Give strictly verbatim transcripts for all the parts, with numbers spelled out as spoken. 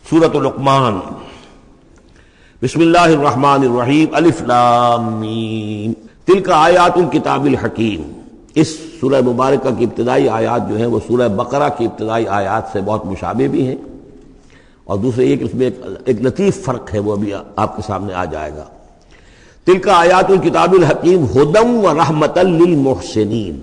سورۃ لقمان۔ بسم اللہ الرحمن الرحیم۔ الف لام میم تلک آیات الکتاب الحکیم۔ اس سورہ مبارکہ کی ابتدائی آیات جو ہیں وہ سورہ بقرہ کی ابتدائی آیات سے بہت مشابہ بھی ہیں، اور دوسرے یہ کہ اس میں ایک, ایک لطیف فرق ہے، وہ ابھی آپ کے سامنے آ جائے گا۔ تلک آیات الکتاب الحکیم ھدی ورحمۃ للمحسنین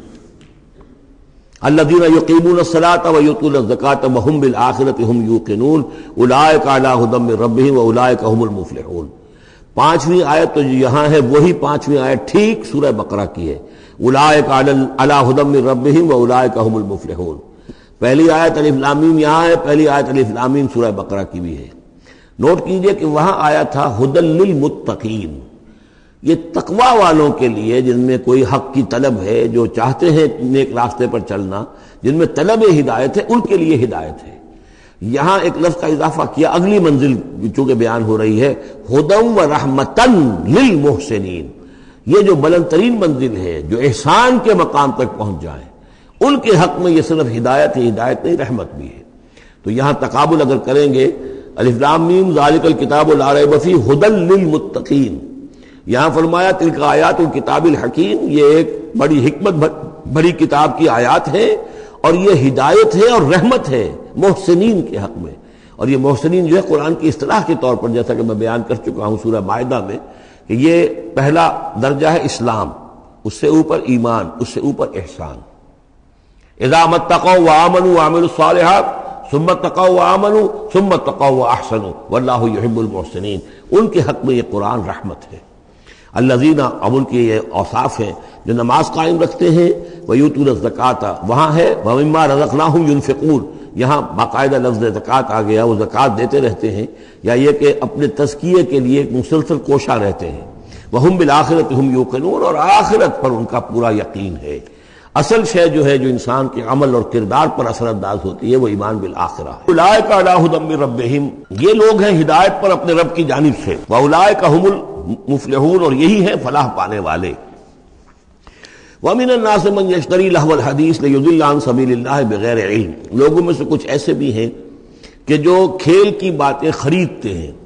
الذین یقیمون الصلاۃ ویؤتون الزکاۃ وہم بالآخرۃ ہم یوقنون اولئک علی ھدی من ربہم واولئک هم المفلحون۔ پانچویں آیت تو جو یہاں ہے وہی پانچویں آیت ٹھیک سورہ بقرہ کی ہے، اولئک علی ھدی من ربہم واولئک هم المفلحون۔ پہلی آیت الف لام میم یہاں ہے، پہلی آیت الف لام میم سورہ بقرہ کی بھی ہے۔ نوٹ کیجئے کہ وہاں آیا تھا ھدی للمتقین، یہ تقوی والوں کے لیے جن میں کوئی حق کی طلب ہے، جو چاہتے ہیں نیک راستے پر چلنا، جن میں طلب ہدایت ہے، ان کے لیے ہدایت ہے۔ یہاں ایک لفظ کا اضافہ کیا، اگلی منزل چونکہ بیان ہو رہی ہے، ھدی ورحمۃ للمحسنین، یہ جو بلند ترین منزل ہے، جو احسان کے مقام تک پہنچ جائیں، ان کے حق میں یہ صرف ہدایت ہے، ہدایت نہیں رحمت بھی ہے۔ تو یہاں تقابل اگر کریں گے، الف لام میم ذالک الکتاب لا ریب فیہ ھدی للمتقین، یہاں فرمایا تلک آیات الکتاب الحکیم، یہ ایک بڑی حکمت بڑی کتاب کی آیات ہے، اور یہ ہدایت ہے اور رحمت ہے محسنین کے حق میں۔ اور یہ محسنین جو ہے قرآن کی اصطلاح کے طور پر، جیسا کہ میں بیان کر چکا ہوں سورہ مائدہ میں، کہ یہ پہلا درجہ ہے اسلام، اس سے اوپر ایمان، اس سے اوپر احسان۔ اذا ما اتقوا وآمنوا وعملوا الصالحات ثم اتقوا وآمنوا ثم اتقوا واحسنوا واللہ یحب المحسنین، ان کے حق میں یہ قرآن رحمت ہے۔ الذین، اب ان کے یہ اوصاف ہیں جو نماز قائم رکھتے ہیں، ویؤتون الزکاۃ، وہاں ہے ومما رزقناہم ینفقون، یہاں باقاعدہ لفظ زکوٰۃ آ گیا، وہ زکوٰۃ دیتے رہتے ہیں، یا یہ کہ اپنے تزکیے کے لیے ایک مسلسل کوشاں رہتے ہیں۔ وہم بالآخرۃ ہم یوقنون، اور آخرت پر ان کا پورا یقین ہے۔ اصل شے جو ہے جو انسان کے عمل اور کردار پر اثر انداز ہوتی ہے وہ ایمان بالآخرہ ہے۔ اولئک علی ھدی من ربہم، یہ لوگ ہیں ہدایت پر اپنے رب کی جانب سے، واولئک ھم المفلحون، اور یہی ہے فلاح پانے والے۔ ومن الناس من یشتری لہو الحدیث لیضل عن سبیل اللہ بغیر علم، لوگوں میں سے کچھ ایسے بھی ہیں کہ جو کھیل کی باتیں خریدتے ہیں،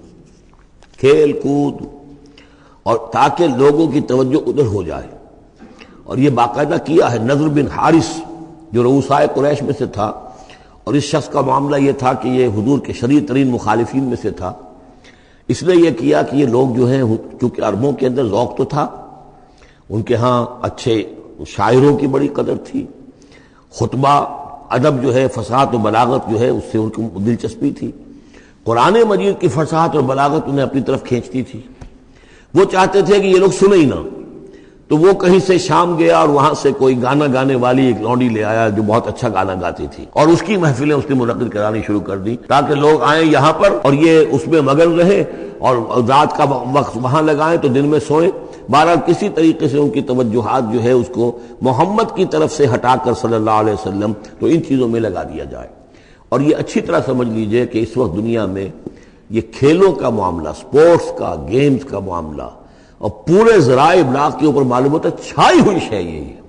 کھیل کود، اور تاکہ لوگوں کی توجہ ادھر ہو جائے۔ اور یہ باقاعدہ کیا ہے نضر بن حارث جو رؤسائے قریش میں سے تھا، اور اس شخص کا معاملہ یہ تھا کہ یہ حضور کے شدید ترین مخالفین میں سے تھا۔ اس نے یہ کیا کہ یہ لوگ جو ہیں، چونکہ عربوں کے اندر ذوق تو تھا، ان کے ہاں اچھے شاعروں کی بڑی قدر تھی، خطبہ ادب جو ہے، فصاحت و بلاغت جو ہے اس سے ان کو دلچسپی تھی، قرآن مجید کی فصاحت اور بلاغت انہیں اپنی طرف کھینچتی تھی۔ وہ چاہتے تھے کہ یہ لوگ سنیں ہی نہ، تو وہ کہیں سے شام گیا اور وہاں سے کوئی گانا گانے والی ایک لونڈی لے آیا جو بہت اچھا گانا گاتی تھی، اور اس کی محفلیں اس نے منعقد کرانی شروع کر دی تاکہ لوگ آئیں یہاں پر اور یہ اس میں مگن رہے، اور رات کا وقت وہاں لگائیں تو دن میں سوئیں۔ بہرحال کسی طریقے سے ان کی توجہات جو ہے اس کو محمد کی طرف سے ہٹا کر صلی اللہ علیہ وسلم تو ان چیزوں میں لگا دیا جائے۔ اور یہ اچھی طرح سمجھ لیجئے کہ اس وقت دنیا میں یہ کھیلوں کا معاملہ، سپورٹس کا، گیمز کا معاملہ، اور پورے ذرائع ابلاغ کے اوپر معلوم ہوتا ہے چھائی ہوئی شے یہ ہے۔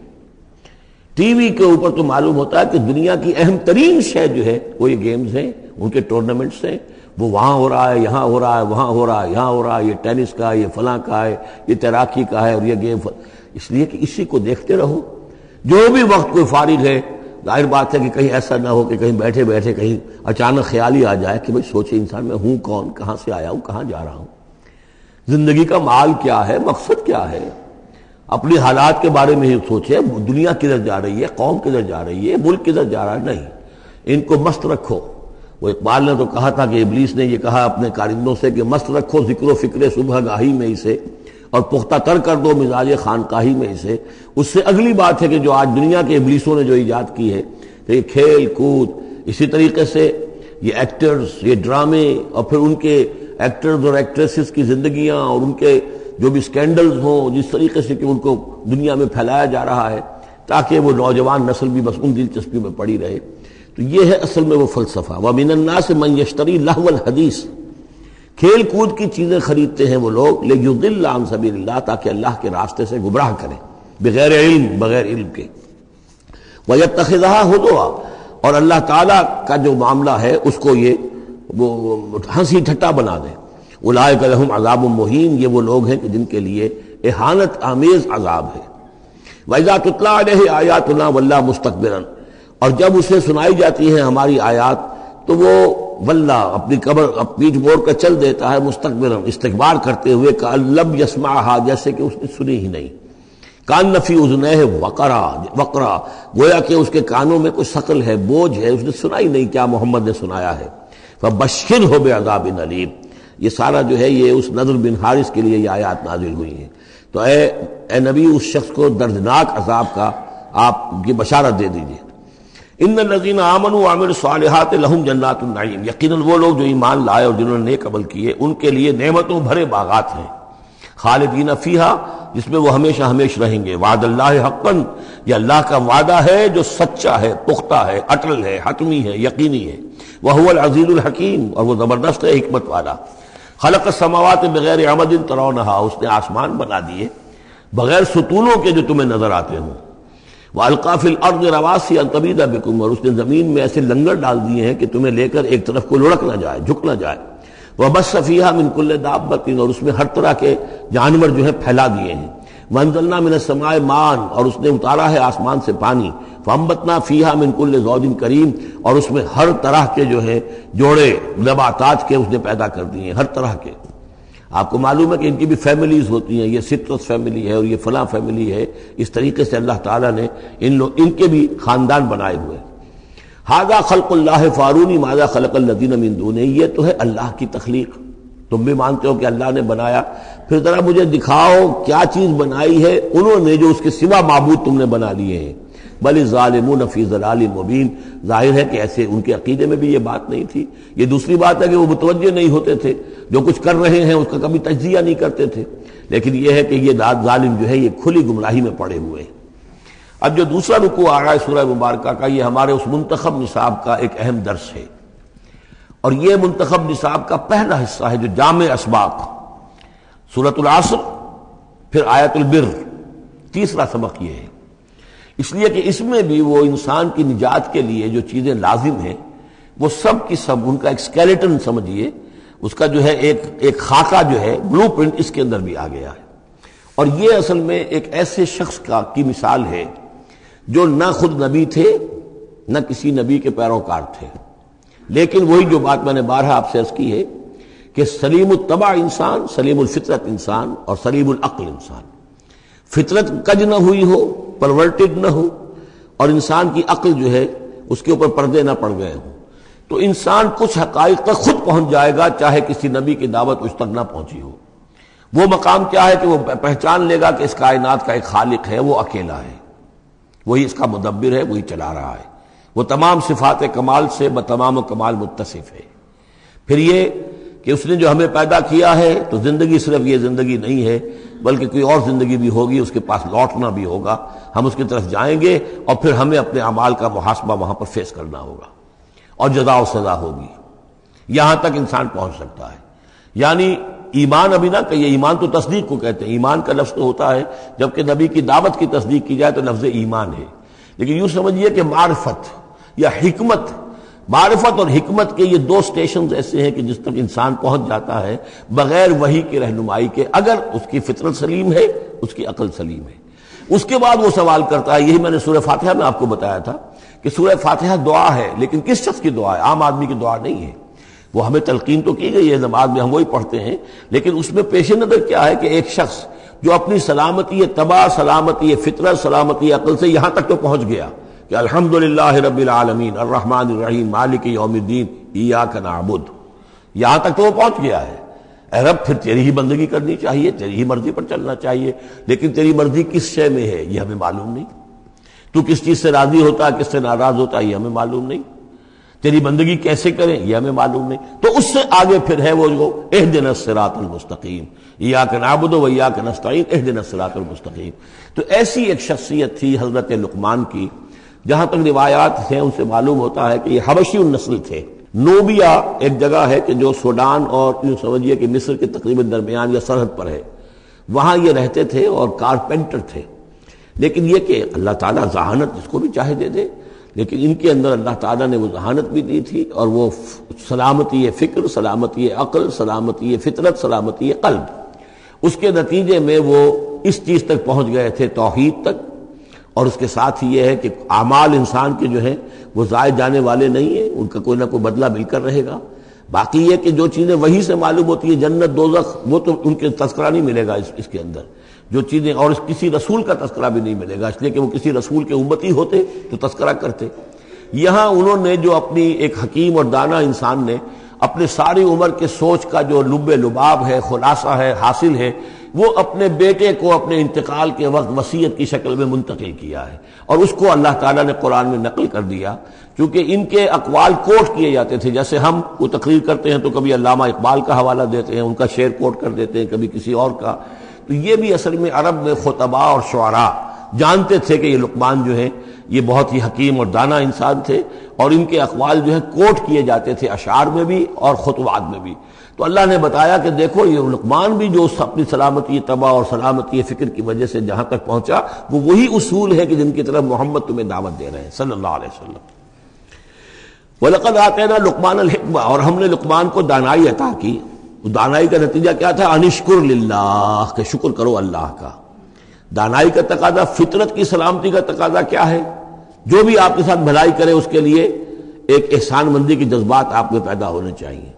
ٹی وی کے اوپر تو معلوم ہوتا ہے کہ دنیا کی اہم ترین شے جو ہے وہ یہ گیمز ہیں، ان کے ٹورنامنٹس ہیں، وہ وہاں ہو رہا ہے، یہاں ہو رہا ہے، وہاں ہو رہا ہے، یہاں ہو رہا ہے، یہ ٹینس کا ہے، یہ فلاں کا ہے، یہ تیراکی کا ہے، اور یہ گیم، اس لیے کہ اسی کو دیکھتے رہو۔ جو بھی وقت کوئی فارغ ہے، ظاہر بات ہے کہ کہیں ایسا نہ ہو کہ کہیں بیٹھے بیٹھے کہیں اچانک خیال ہی آ جائے کہ بھئی سوچے انسان میں ہوں کون، کہاں سے آیا ہوں، کہاں جا رہا ہوں، زندگی کا مال کیا ہے، مقصد کیا ہے، اپنی حالات کے بارے میں ہی سوچے، دنیا کدھر جا رہی ہے، قوم کدھر جا رہی ہے، ملک کدھر جا رہا ہے، نہیں، ان کو مست رکھو۔ وہ اقبال نے تو کہا تھا کہ ابلیس نے یہ کہا اپنے کارندوں سے کہ مست رکھو ذکر و فکر صبح گاہی میں اسے، اور پختہ تر کر دو مزاج خانقاہی میں اسے۔ اس سے اگلی بات ہے کہ جو آج دنیا کے ابلیسوں نے جو ایجاد کی ہے کہ یہ کھیل کود، اسی طریقے سے یہ ایکٹرز، یہ ڈرامے، اور پھر ان کے ایکٹرز اور ایکٹریسز کی زندگیاں، اور ان کے جو بھی سکینڈلز ہوں، جس طریقے سے کہ ان کو دنیا میں پھیلایا جا رہا ہے تاکہ وہ نوجوان نسل بھی بس ان دلچسپی میں پڑی رہے، تو یہ ہے اصل میں وہ فلسفہ۔ وَمِنَ النَّاسِ مَن يَشْتَرِي لَهْوَ الْحَدِيثِ، کھیل کود کی چیزیں خریدتے ہیں وہ لوگ، لِيُضِلَّ عَن سَبِيلِ اللَّهِ، تاکہ اللہ کے راستے سے گمراہ کریں، بغیر علم، بغیر علم کے۔ وَيَتَّخِذَهَا هُزُوًا، اور اللہ تعالیٰ کا جو معاملہ ہے اس کو یہ وہ ہنسی ٹھٹا بنا دیں۔ اولئک لہم عذاب مہین، یہ وہ لوگ ہیں کہ جن کے لیے اہانت آمیز عذاب ہے۔ وَإِذَا تُتْلَىٰ عَلَيْهِ آیاتنا وَلَّىٰ مُسْتَكْبِرًا، اور جب اسے سنائی جاتی ہیں ہماری آیات تو وہ ولّا اپنی قبر پیٹھ موڑ کر چل دیتا ہے، مستکبرن استکبار کرتے ہوئے، کأن لم یسمعها، جیسے کہ اس نے سنی ہی نہیں، کان فی اذنیہ وقرا وقرا، گویا کہ اس کے کانوں میں کوئی ثقل ہے، بوجھ ہے، اس نے سنا ہی نہیں کیا محمد نے سنایا ہے۔ فبشرہ بعذاب علیم، یہ سارا جو ہے یہ اس نضر بن حارث کے لیے یہ آیات نازل ہوئی ہیں۔ تو اے اے نبی اس شخص کو دردناک عذاب کا آپ کی بشارت دے دیجیے۔ ان الذین آمنوا وعملوا الصالحات لہم جنات النعیم، یقیناً وہ لوگ جو ایمان لائے اور جنہوں نے نیک عمل کیے ان کے لیے نعمتوں بھرے باغات ہیں، خالدین فیہا، جس میں وہ ہمیشہ ہمیشہ رہیں گے۔ وعد اللہ حقا، یہ اللہ کا وعدہ ہے جو سچا ہے، پختہ ہے، اٹل ہے، حتمی ہے، یقینی ہے۔ وہو العزیز الحکیم، اور وہ زبردست ہے، حکمت والا۔ خلق السماوات بغیر عمد ترونہا، اس نے آسمان بنا دیے بغیر ستونوں کے جو تمہیں نظر آتے ہوں۔ وَأَلْقَىٰ فِي الْأَرْضِ رَوَاسِيَ أَن تَمِيدَ بِكُمْ، اور اس نے زمین میں ایسے لنگر ڈال دیے ہیں کہ تمہیں لے کر ایک طرف کو لڑک نہ جائے، جھک نہ جائے۔ وَبَثَّ فِيهَا مِن كُلِّ دَابَّةٍ، اور اس میں ہر طرح کے جانور جو ہیں پھیلا دیے ہیں۔ وَأَنزَلْنَا مِنَ السَّمَاءِ مَاءً، اور اس نے اتارا ہے آسمان سے پانی۔ فَأَنبَتْنَا فِيهَا مِن كُلِّ زَوْجٍ كَرِيمٍ، اور اس میں ہر طرح کے جو ہے جوڑے نباتات کے اس نے پیدا کر دیے ہیں، ہر طرح کے۔ آپ کو معلوم ہے کہ ان کی بھی فیملیز ہوتی ہیں، یہ سٹرس فیملی ہے اور یہ فلاں فیملی ہے، اس طریقے سے اللہ تعالیٰ نے ان لوگ ان کے بھی خاندان بنائے ہوئے۔ ھذا خلق اللہ فارونی ماذا خلق الذین من دونہ، یہ تو ہے اللہ کی تخلیق، تم بھی مانتے ہو کہ اللہ نے بنایا، پھر ذرا مجھے دکھاؤ کیا چیز بنائی ہے انہوں نے جو اس کے سوا معبود تم نے بنا لیے ہیں۔ بل الظالمون فی ضلال مبین، ظاہر ہے کہ ایسے ان کے عقیدے میں بھی یہ بات نہیں تھی۔ یہ دوسری بات ہے کہ وہ متوجہ نہیں ہوتے تھے، جو کچھ کر رہے ہیں اس کا کبھی تجزیہ نہیں کرتے تھے، لیکن یہ ہے کہ یہ ظالم جو ہے یہ کھلی گمراہی میں پڑے ہوئے ہیں۔ اب جو دوسرا رکوع آ رہا ہے سورہ مبارکہ کا، یہ ہمارے اس منتخب نصاب کا ایک اہم درس ہے، اور یہ منتخب نصاب کا پہلا حصہ ہے جو جامع اسباق، سورۃ العصر، پھر آیت البر، تیسرا سبق یہ ہے، اس لیے کہ اس میں بھی وہ انسان کی نجات کے لیے جو چیزیں لازم ہیں وہ سب کی سب ان کا ایک اسکیلیٹن سمجھیے، اس کا جو ہے ایک ایک خاکہ جو ہے، بلو پرنٹ اس کے اندر بھی آ گیا ہے۔ اور یہ اصل میں ایک ایسے شخص کا کی مثال ہے جو نہ خود نبی تھے نہ کسی نبی کے پیروکار تھے، لیکن وہی جو بات میں نے بارہا آپ سے عرض کی ہے کہ سلیم الطبع انسان، سلیم الفطرت انسان، اور سلیم العقل انسان، فطرت کج نہ ہوئی ہو، پرورٹڈ نہ ہو، اور انسان کی عقل جو ہے اس کے اوپر پردے نہ پڑ گئے ہوں، تو انسان کچھ حقائق تک خود پہنچ جائے گا چاہے کسی نبی کی دعوت اس تک نہ پہنچی ہو۔ وہ مقام کیا ہے کہ وہ پہچان لے گا کہ اس کائنات کا ایک خالق ہے، وہ اکیلا ہے، وہی اس کا مدبر ہے، وہی چلا رہا ہے، وہ تمام صفات کمال سے بتمام و کمال متصف ہے۔ پھر یہ کہ اس نے جو ہمیں پیدا کیا ہے تو زندگی صرف یہ زندگی نہیں ہے بلکہ کوئی اور زندگی بھی ہوگی، اس کے پاس لوٹنا بھی ہوگا، ہم اس کی طرف جائیں گے اور پھر ہمیں اپنے اعمال کا محاسبہ وہاں پر فیس کرنا ہوگا اور جزا و سزا ہوگی۔ یہاں تک انسان پہنچ سکتا ہے، یعنی ایمان ابھی نہ کہیے، ایمان تو تصدیق کو کہتے ہیں، ایمان کا لفظ تو ہوتا ہے جبکہ نبی کی دعوت کی تصدیق کی جائے تو لفظ ایمان ہے، لیکن یوں سمجھیے کہ معرفت یا حکمت، معرفت اور حکمت کے یہ دو سٹیشنز ایسے ہیں کہ جس تک انسان پہنچ جاتا ہے بغیر وحی کی رہنمائی کے، اگر اس کی فطرت سلیم ہے، اس کی عقل سلیم ہے۔ اس کے بعد وہ سوال کرتا ہے، یہی میں نے سورہ فاتحہ میں آپ کو بتایا تھا کہ سورہ فاتحہ دعا ہے، لیکن کس شخص کی دعا ہے؟ عام آدمی کی دعا نہیں ہے، وہ ہمیں تلقین تو کی گئی ہے، نماز میں ہم وہی پڑھتے ہیں، لیکن اس میں پیش نظر کیا ہے کہ ایک شخص جو اپنی سلامتی طبع، سلامتی فطرت، سلامتی عقل سے یہاں تک تو پہنچ گیا کہ الحمدللہ رب العالمین الرحمن الرحیم مالک یوم الدین ایاک نعبد، یہاں تک تو وہ پہنچ گیا ہے۔ اے رب پھر تیری ہی بندگی کرنی چاہیے، تیری ہی مرضی پر چلنا چاہیے، لیکن تیری مرضی کس شے میں ہے یہ ہمیں معلوم نہیں، تو کس چیز سے راضی ہوتا ہے، کس سے ناراض ہوتا ہے یہ ہمیں معلوم نہیں، تیری بندگی کیسے کریں یہ ہمیں معلوم نہیں۔ تو اس سے آگے پھر ہے وہ جو اہدنا الصراط المستقیم، ایاک نعبد و ایاک نستعین اہدنا الصراط المستقیم۔ تو ایسی ایک شخصیت تھی حضرت لقمان کی، جہاں تک روایات ہیں ان سے معلوم ہوتا ہے کہ یہ حبشی النسل تھے۔ نوبیا ایک جگہ ہے کہ جو سوڈان اور یوں سمجھیے کہ مصر کے تقریباً درمیان یا سرحد پر ہے، وہاں یہ رہتے تھے اور کارپینٹر تھے، لیکن یہ کہ اللہ تعالیٰ ذہانت جس کو بھی چاہے دے دے، لیکن ان کے اندر اللہ تعالیٰ نے وہ ذہانت بھی دی تھی اور وہ سلامتی فکر، سلامتی عقل، سلامتی فطرت، سلامتی قلب، اس کے نتیجے میں وہ اس چیز تک پہنچ گئے تھے، توحید تک. اور اس کے ساتھ ہی یہ ہے کہ اعمال انسان کے جو ہیں وہ ضائع جانے والے نہیں ہیں، ان کا کوئی نہ کوئی بدلہ مل کر رہے گا. باقی یہ کہ جو چیزیں وہی سے معلوم ہوتی ہیں، جنت دوزخ، وہ تو ان کے تذکرہ نہیں ملے گا اس, اس کے اندر. جو چیزیں، اور اس کسی رسول کا تذکرہ بھی نہیں ملے گا، اس لیے کہ وہ کسی رسول کے امتی ہوتے تو تذکرہ کرتے. یہاں انہوں نے جو اپنی ایک حکیم اور دانا انسان نے اپنے ساری عمر کے سوچ کا جو لب لباب ہے، خلاصہ ہے، حاصل ہے، وہ اپنے بیٹے کو اپنے انتقال کے وقت وصیت کی شکل میں منتقل کیا ہے، اور اس کو اللہ تعالیٰ نے قرآن میں نقل کر دیا. کیونکہ ان کے اقوال کوٹ کیے جاتے تھے، جیسے ہم وہ تقریر کرتے ہیں تو کبھی علامہ اقبال کا حوالہ دیتے ہیں، ان کا شعر کوٹ کر دیتے ہیں، کبھی کسی اور کا. تو یہ بھی اصل میں عرب میں خطباء اور شعراء جانتے تھے کہ یہ لقمان جو ہیں یہ بہت ہی حکیم اور دانا انسان تھے، اور ان کے اقوال جو ہے کوٹ کیے جاتے تھے اشعار میں بھی اور خطبات میں بھی. تو اللہ نے بتایا کہ دیکھو یہ لقمان بھی جو اپنی سلامتی طبع اور سلامتی فکر کی وجہ سے جہاں تک پہنچا، وہ وہی اصول ہے کہ جن کی طرف محمد تمہیں دعوت دے رہے ہیں صلی اللہ علیہ وسلم. وَلَقَدْ آتَيْنَا لُقْمَانَ الْحِكْمَةَ، اور ہم نے لقمان کو دانائی عطا کی. دانائی کا نتیجہ کیا تھا؟ انشکر للہ، کہ شکر کرو اللہ کا. دانائی کا تقاضا، فطرت کی سلامتی کا تقاضا کیا ہے؟ جو بھی آپ کے ساتھ بھلائی کرے اس کے لیے ایک احسان مندی کے جذبات آپ میں پیدا ہونے چاہیے.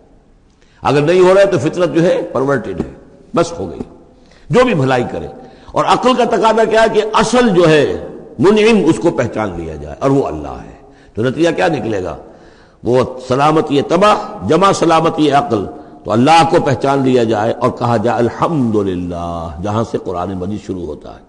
اگر نہیں ہو رہا ہے تو فطرت جو ہے پرورٹڈ ہے، بس ہو گئی. جو بھی بھلائی کرے. اور عقل کا تقاضا کیا ہے کہ اصل جو ہے منعم اس کو پہچان لیا جائے، اور وہ اللہ ہے. تو نتیجہ کیا نکلے گا؟ وہ سلامتی طبع جمع سلامتی عقل، تو اللہ کو پہچان لیا جائے اور کہا جائے الحمدللہ، جہاں سے قرآن مجید شروع ہوتا ہے.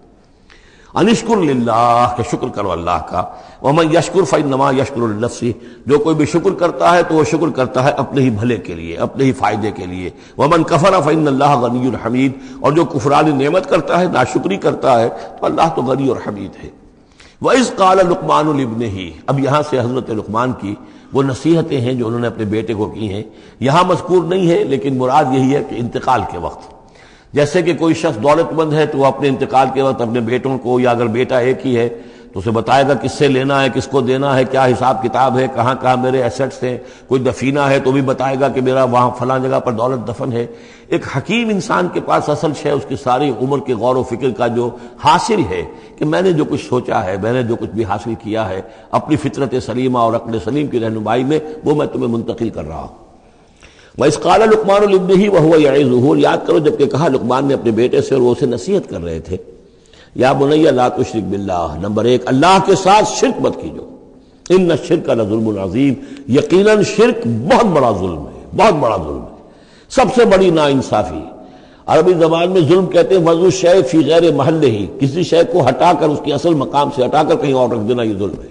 انشکر للہ، کہ شکر کرو اللہ کا. ومن یشکر فانما یشکر لنفسہ، جو کوئی بھی شکر کرتا ہے تو وہ شکر کرتا ہے اپنے ہی بھلے کے لیے، اپنے ہی فائدے کے لیے. ومن کفر فان اللہ غنی حمید، اور جو کفران نعمت کرتا ہے، ناشکری کرتا ہے، تو اللہ تو غنی اور حمید ہے. وَإِذْ قَالَ لُقْمَانُ لِابْنِهِ، اب یہاں سے حضرت لقمان کی وہ نصیحتیں ہیں جو انہوں نے اپنے بیٹے کو کی ہیں، یہاں مذکور نہیں ہے، لیکن مراد یہی ہے کہ انتقال کے وقت. جیسے کہ کوئی شخص دولت مند ہے تو وہ اپنے انتقال کے وقت اپنے بیٹوں کو، یا اگر بیٹا ایک ہی ہے تو اسے بتائے گا کس سے لینا ہے، کس کو دینا ہے، کیا حساب کتاب ہے، کہاں کہاں میرے ایسٹس ہیں. کوئی دفینہ ہے تو بھی بتائے گا کہ میرا وہاں فلاں جگہ پر دولت دفن ہے. ایک حکیم انسان کے پاس اصل شے اس کی ساری عمر کے غور و فکر کا جو حاصل ہے کہ میں نے جو کچھ سوچا ہے، میں نے جو کچھ بھی حاصل کیا ہے اپنی فطرت سلیمہ اور عقل سلیم کی رہنمائی میں، وہ میں تمہیں منتقل کر رہا ہوں. وَإِذْ قَالَ لُقْمَانُ لِابْنِهِ وَهُوَ يَعِظُهُ، یاد کرو جب کہ کہا لقمان نے اپنے بیٹے سے اور وہ اسے نصیحت کر رہے تھے. یا بنی لا تشرک باللہ، نمبر ایک، اللہ کے ساتھ شرک مت کیجو. ان الشرک لظلم عظیم، یقیناً شرک بہت بڑا ظلم ہے، بہت بڑا ظلم ہے، سب سے بڑی ناانصافی. عربی زبان میں ظلم کہتے ہیں وضع الشیء فی غیر محلہ، کسی شے کو ہٹا کر اس کے اصل مقام سے ہٹا کر کہیں اور رکھ دینا، یہ ظلم ہے.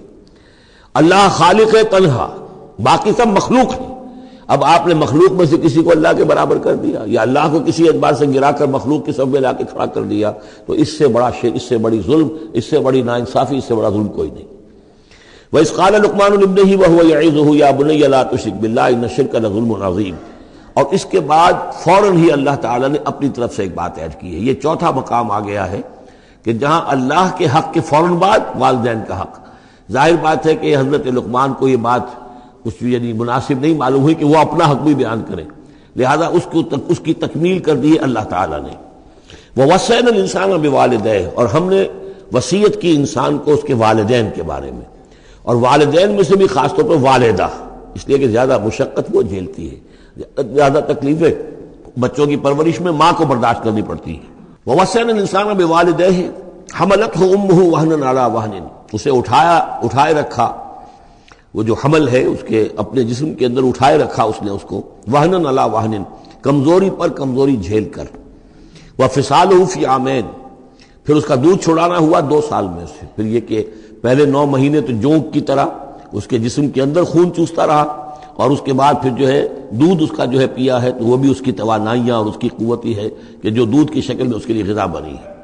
اللہ خالق ہے تنہا، باقی سب مخلوق ہے. اب آپ نے مخلوق میں سے کسی کو اللہ کے برابر کر دیا، یا اللہ کو کسی اعتبار سے گرا کر مخلوق کے سب میں لا کے کھڑا کر دیا، تو اس سے بڑا شر، اس سے بڑی ظلم، اس سے بڑی ناانصافی، اس سے بڑا ظلم کوئی نہیں. وَإِذْ قَالَ لُقْمَانُ لِابْنِهِ وَهُوَ يَعِظُهُ يَا بُنَيَّ لَا تُشْرِكْ بِاللَّهِ إِنَّ الشِّرْكَ لَظُلْمٌ عَظِيمٌ. اور اس کے بعد فوراً ہی اللہ تعالیٰ نے اپنی طرف سے ایک بات ایڈ کی ہے. یہ چوتھا مقام آ گیا ہے کہ جہاں اللہ کے حق کے فوراً بعد والدین کا حق. ظاہر بات ہے کہ حضرت لقمان کو یہ بات کچھ یعنی مناسب نہیں معلوم ہوئی کہ وہ اپنا حق بھی بیان کریں، لہذا اس کو اس کی تکمیل کر دی اللہ تعالیٰ نے. وَوَصَّيْنَا الْإِنسَانَ بِوَالِدَيْهِ، اور ہم نے وصیت کی انسان کو اس کے والدین کے بارے میں، اور والدین میں سے بھی خاص طور پر والدہ، اس لیے کہ زیادہ مشقت وہ جھیلتی ہے، زیادہ تکلیفیں بچوں کی پرورش میں ماں کو برداشت کرنی پڑتی ہے. وَوَصَّيْنَا الْإِنسَانَ بِوَالِدَيْهِ حَمَلَتْهُ أُمُّهُ وَهْنًا عَلَى وَهْنٍ، اسے اٹھایا اٹھائے رکھا، وہ جو حمل ہے اس کے اپنے جسم کے اندر اٹھائے رکھا اس نے اس کو، وہنن علی وہنن، کمزوری پر کمزوری جھیل کر. وفصالہ فی عامین، پھر اس کا دودھ چھڑانا ہوا دو سال میں سے. پھر یہ کہ پہلے نو مہینے تو جونک کی طرح اس کے جسم کے اندر خون چوستا رہا، اور اس کے بعد پھر جو ہے دودھ اس کا جو ہے پیا ہے، تو وہ بھی اس کی توانائیاں اور اس کی قوتی ہے کہ جو دودھ کی شکل میں اس کے لیے غذا بنی ہے.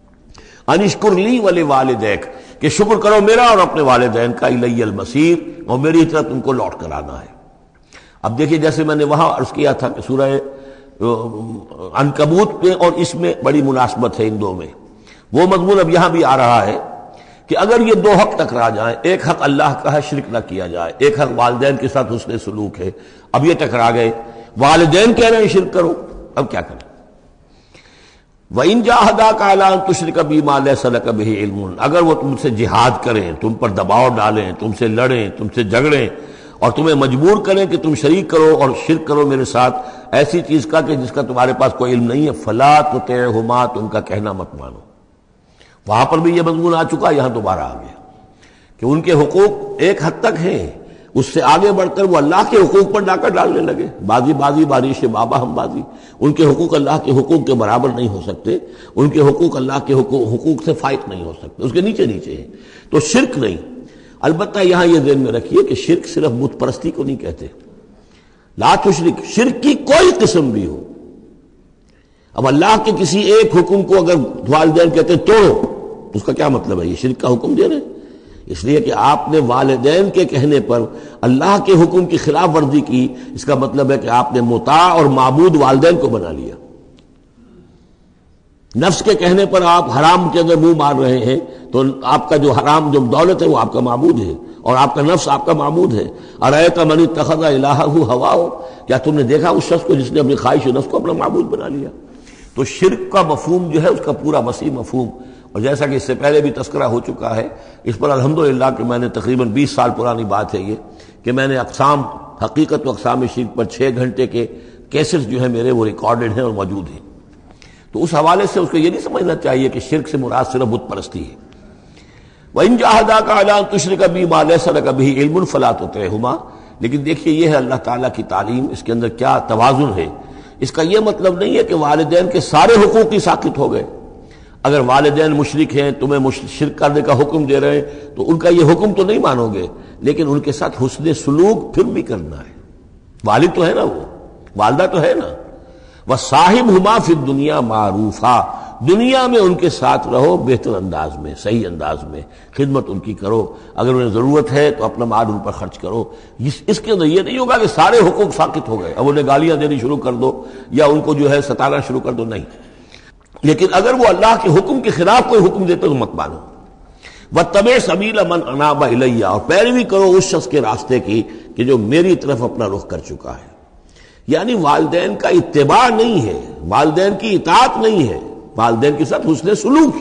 انشکر لی ولوالدیک، کہ شکر کرو میرا اور اپنے والدین کا، الی المصیر، اور میری طرف تم کو لوٹ کر آنا ہے. اب دیکھیے جیسے میں نے وہاں عرض کیا تھا کہ سورہ عنکبوت میں اور اس میں بڑی مناسبت ہے ان دو میں. وہ مضمون اب یہاں بھی آ رہا ہے کہ اگر یہ دو حق ٹکرا جائیں، ایک حق اللہ کا ہے شرک نہ کیا جائے، ایک حق والدین کے ساتھ حسن سلوک ہے، اب یہ ٹکرا گئے، والدین کہہ رہے ہیں شرک کرو، اب کیا کریں؟ وَإِن جَاهَدَاكَ عَلَىٰ أَن تُشْرِكَ بِي مَا لَيْسَ لَكَ بِهِ عِلْمٌ، اگر وہ تم سے جہاد کریں، تم پر دباؤ ڈالیں، تم سے لڑیں، تم سے جھگڑیں اور تمہیں مجبور کریں کہ تم شریک کرو اور شرک کرو میرے ساتھ ایسی چیز کا کہ جس کا تمہارے پاس کوئی علم نہیں ہے، فَلَا تُطِعْهُمَا، تم کا کہنا مت مانو۔ وہاں پر بھی یہ مضمون آ چکا، یہاں دوبارہ آ گیا کہ ان کے حقوق ایک حد تک ہیں، اس سے آگے بڑھ کر وہ اللہ کے حقوق پر ڈاکہ ڈالنے لگے، بازی بازی بارش بابا ہم بازی، ان کے حقوق اللہ کے حقوق کے برابر نہیں ہو سکتے، ان کے حقوق اللہ کے حقوق حقوق سے فائق نہیں ہو سکتے، اس کے نیچے نیچے ہیں، تو شرک نہیں۔ البتہ یہاں یہ ذہن میں رکھیے کہ شرک صرف بت پرستی کو نہیں کہتے، لا تشرک، شرک کی کوئی قسم بھی ہو۔ اب اللہ کے کسی ایک حکم کو اگر والدین کہتے توڑو، اس کا کیا مطلب ہے؟ یہ شرک کا حکم دے رہے ہیں، اس لیے کہ آپ نے والدین کے کہنے پر اللہ کے حکم کی خلاف ورزی کی، اس کا مطلب ہے کہ آپ نے مطاع اور معبود والدین کو بنا لیا۔ نفس کے کہنے پر آپ حرام کے اندر منہ مار رہے ہیں تو آپ کا جو حرام جو دولت ہے وہ آپ کا معبود ہے اور آپ کا نفس آپ کا معبود ہے۔ ارأیت من اتخذ الہہ ہواہ، کیا تم نے دیکھا اس شخص کو جس نے اپنی خواہش و نفس کو اپنا معبود بنا لیا؟ تو شرک کا مفہوم جو ہے اس کا پورا وسیع مفہوم، اور جیسا کہ اس سے پہلے بھی تذکرہ ہو چکا ہے، اس پر الحمدللہ کہ میں نے تقریباً بیس سال پرانی بات ہے یہ کہ میں نے اقسام حقیقت و اقسام شرک پر چھ گھنٹے کے کیسٹس جو ہیں میرے وہ ریکارڈڈ ہیں اور موجود ہیں، تو اس حوالے سے اس کو یہ نہیں سمجھنا چاہیے کہ شرک سے مراد صرف بت پرستی ہے۔ وَإِن جَاهَدَاكَ عَلَىٰ أَن تُشْرِكَ بِي مَا لَيْسَ لَكَ بِهِ عِلْمٌ فَلَا تُطِعْهُمَا، لیکن دیکھیے یہ ہے اللہ تعالیٰ کی تعلیم، اس کے اندر کیا توازن ہے۔ اس کا یہ مطلب نہیں ہے کہ والدین کے سارے حقوق ہی ساقط ہو گئے۔ اگر والدین مشرک ہیں، تمہیں شرک کرنے کا حکم دے رہے ہیں تو ان کا یہ حکم تو نہیں مانو گے، لیکن ان کے ساتھ حسن سلوک پھر بھی کرنا ہے۔ والد تو ہے نا، وہ والدہ تو ہے نا، وَصَاحِبْهُمَا فِي الدُّنْيَا مَعْرُوفًا، دنیا میں ان کے ساتھ رہو بہتر انداز میں، صحیح انداز میں، خدمت ان کی کرو، اگر انہیں ضرورت ہے تو اپنا مال ان پر خرچ کرو۔ اس کے اندر یہ نہیں ہوگا کہ سارے حقوق ساقط ہو گئے، اب انہیں گالیاں دینی شروع کر دو یا ان کو جو ہے ستانا شروع کر دو، نہیں، لیکن اگر وہ اللہ کے حکم کے خلاف کوئی حکم دیتے تو مت مانو۔ وَاتَّبِعْ سَبِيلَ مَنْ أَنَابَ إِلَيَّ، اور پیروی کرو اس شخص کے راستے کی کہ جو میری طرف اپنا رخ کر چکا ہے۔ یعنی والدین کا اتباع نہیں ہے، والدین کی اطاعت نہیں ہے، والدین کے ساتھ حسن سلوک